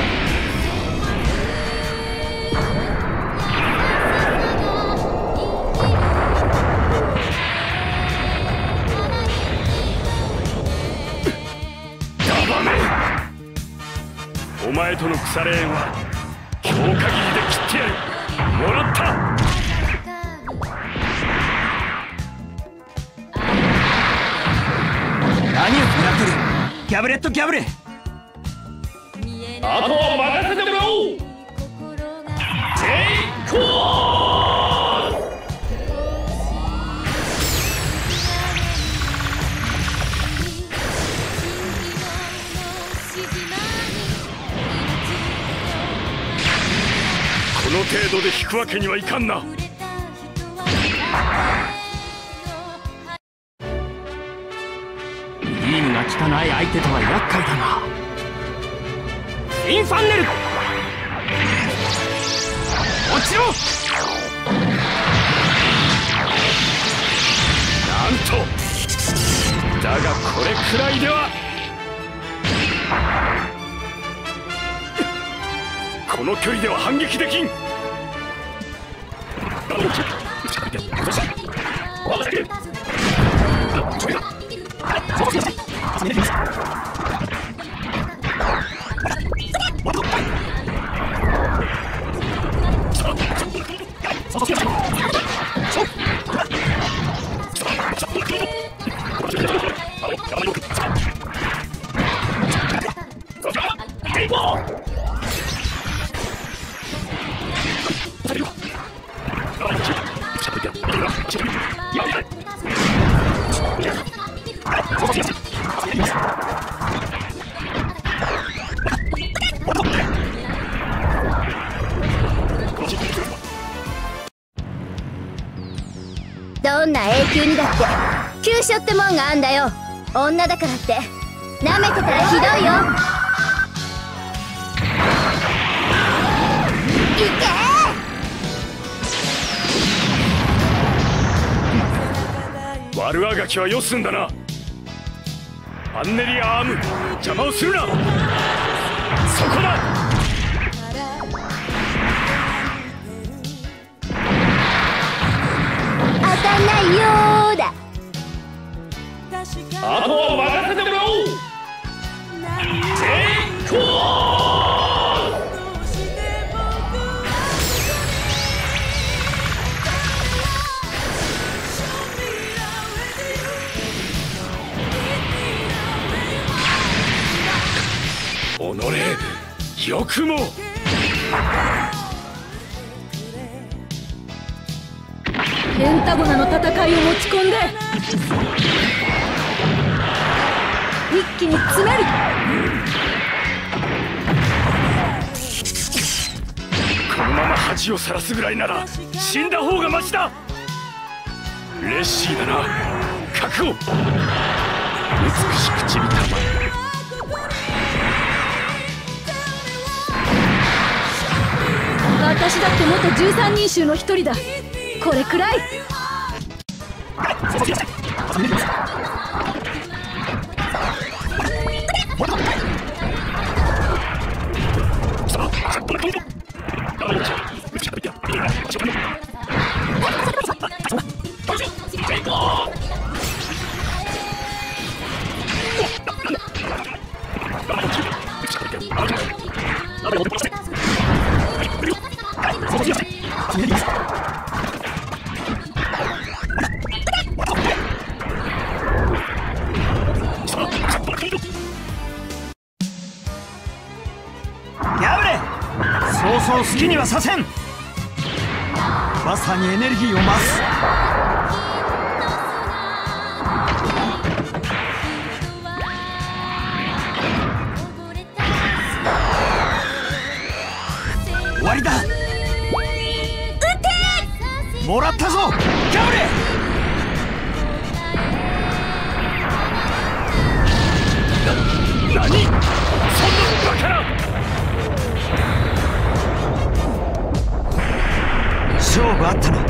ダバメ。お前との腐れ縁は今日限りで切ってやる。もらった。 何を狙ってる。ギャブレットギャブレ。 あとは任せてもらおう。テイクオン。この程度で引くわけにはいかんな。 ビームが効かない相手とは厄介だな。インファンネル落ちろ。 なんとだがこれくらいでは。この距離では反撃できん。 どんな永久にだって急所ってもんがあんだよ。女だからって舐めてたらひどいよ。いけー！悪あがきはよすんだな。アンネリア・アーム、邪魔をするな。そこだ。 当たんないよーだ。 あとは任せてもらおう。成功！己、よくも。 ペンタゴナの戦いを持ち込んで一気に詰める。 このまま恥をさらすぐらいなら死んだ方がマシだ。レッシーだな、覚悟。美しくちびたまえ。 私だって元じゅうさんにん衆の一人だ。これくらい。 そうそう好きにはさせん。まさにエネルギーを増す。終わりだ。撃て！もらったぞギャオレ。 な、何？そんなバカな！ 勝負あったな。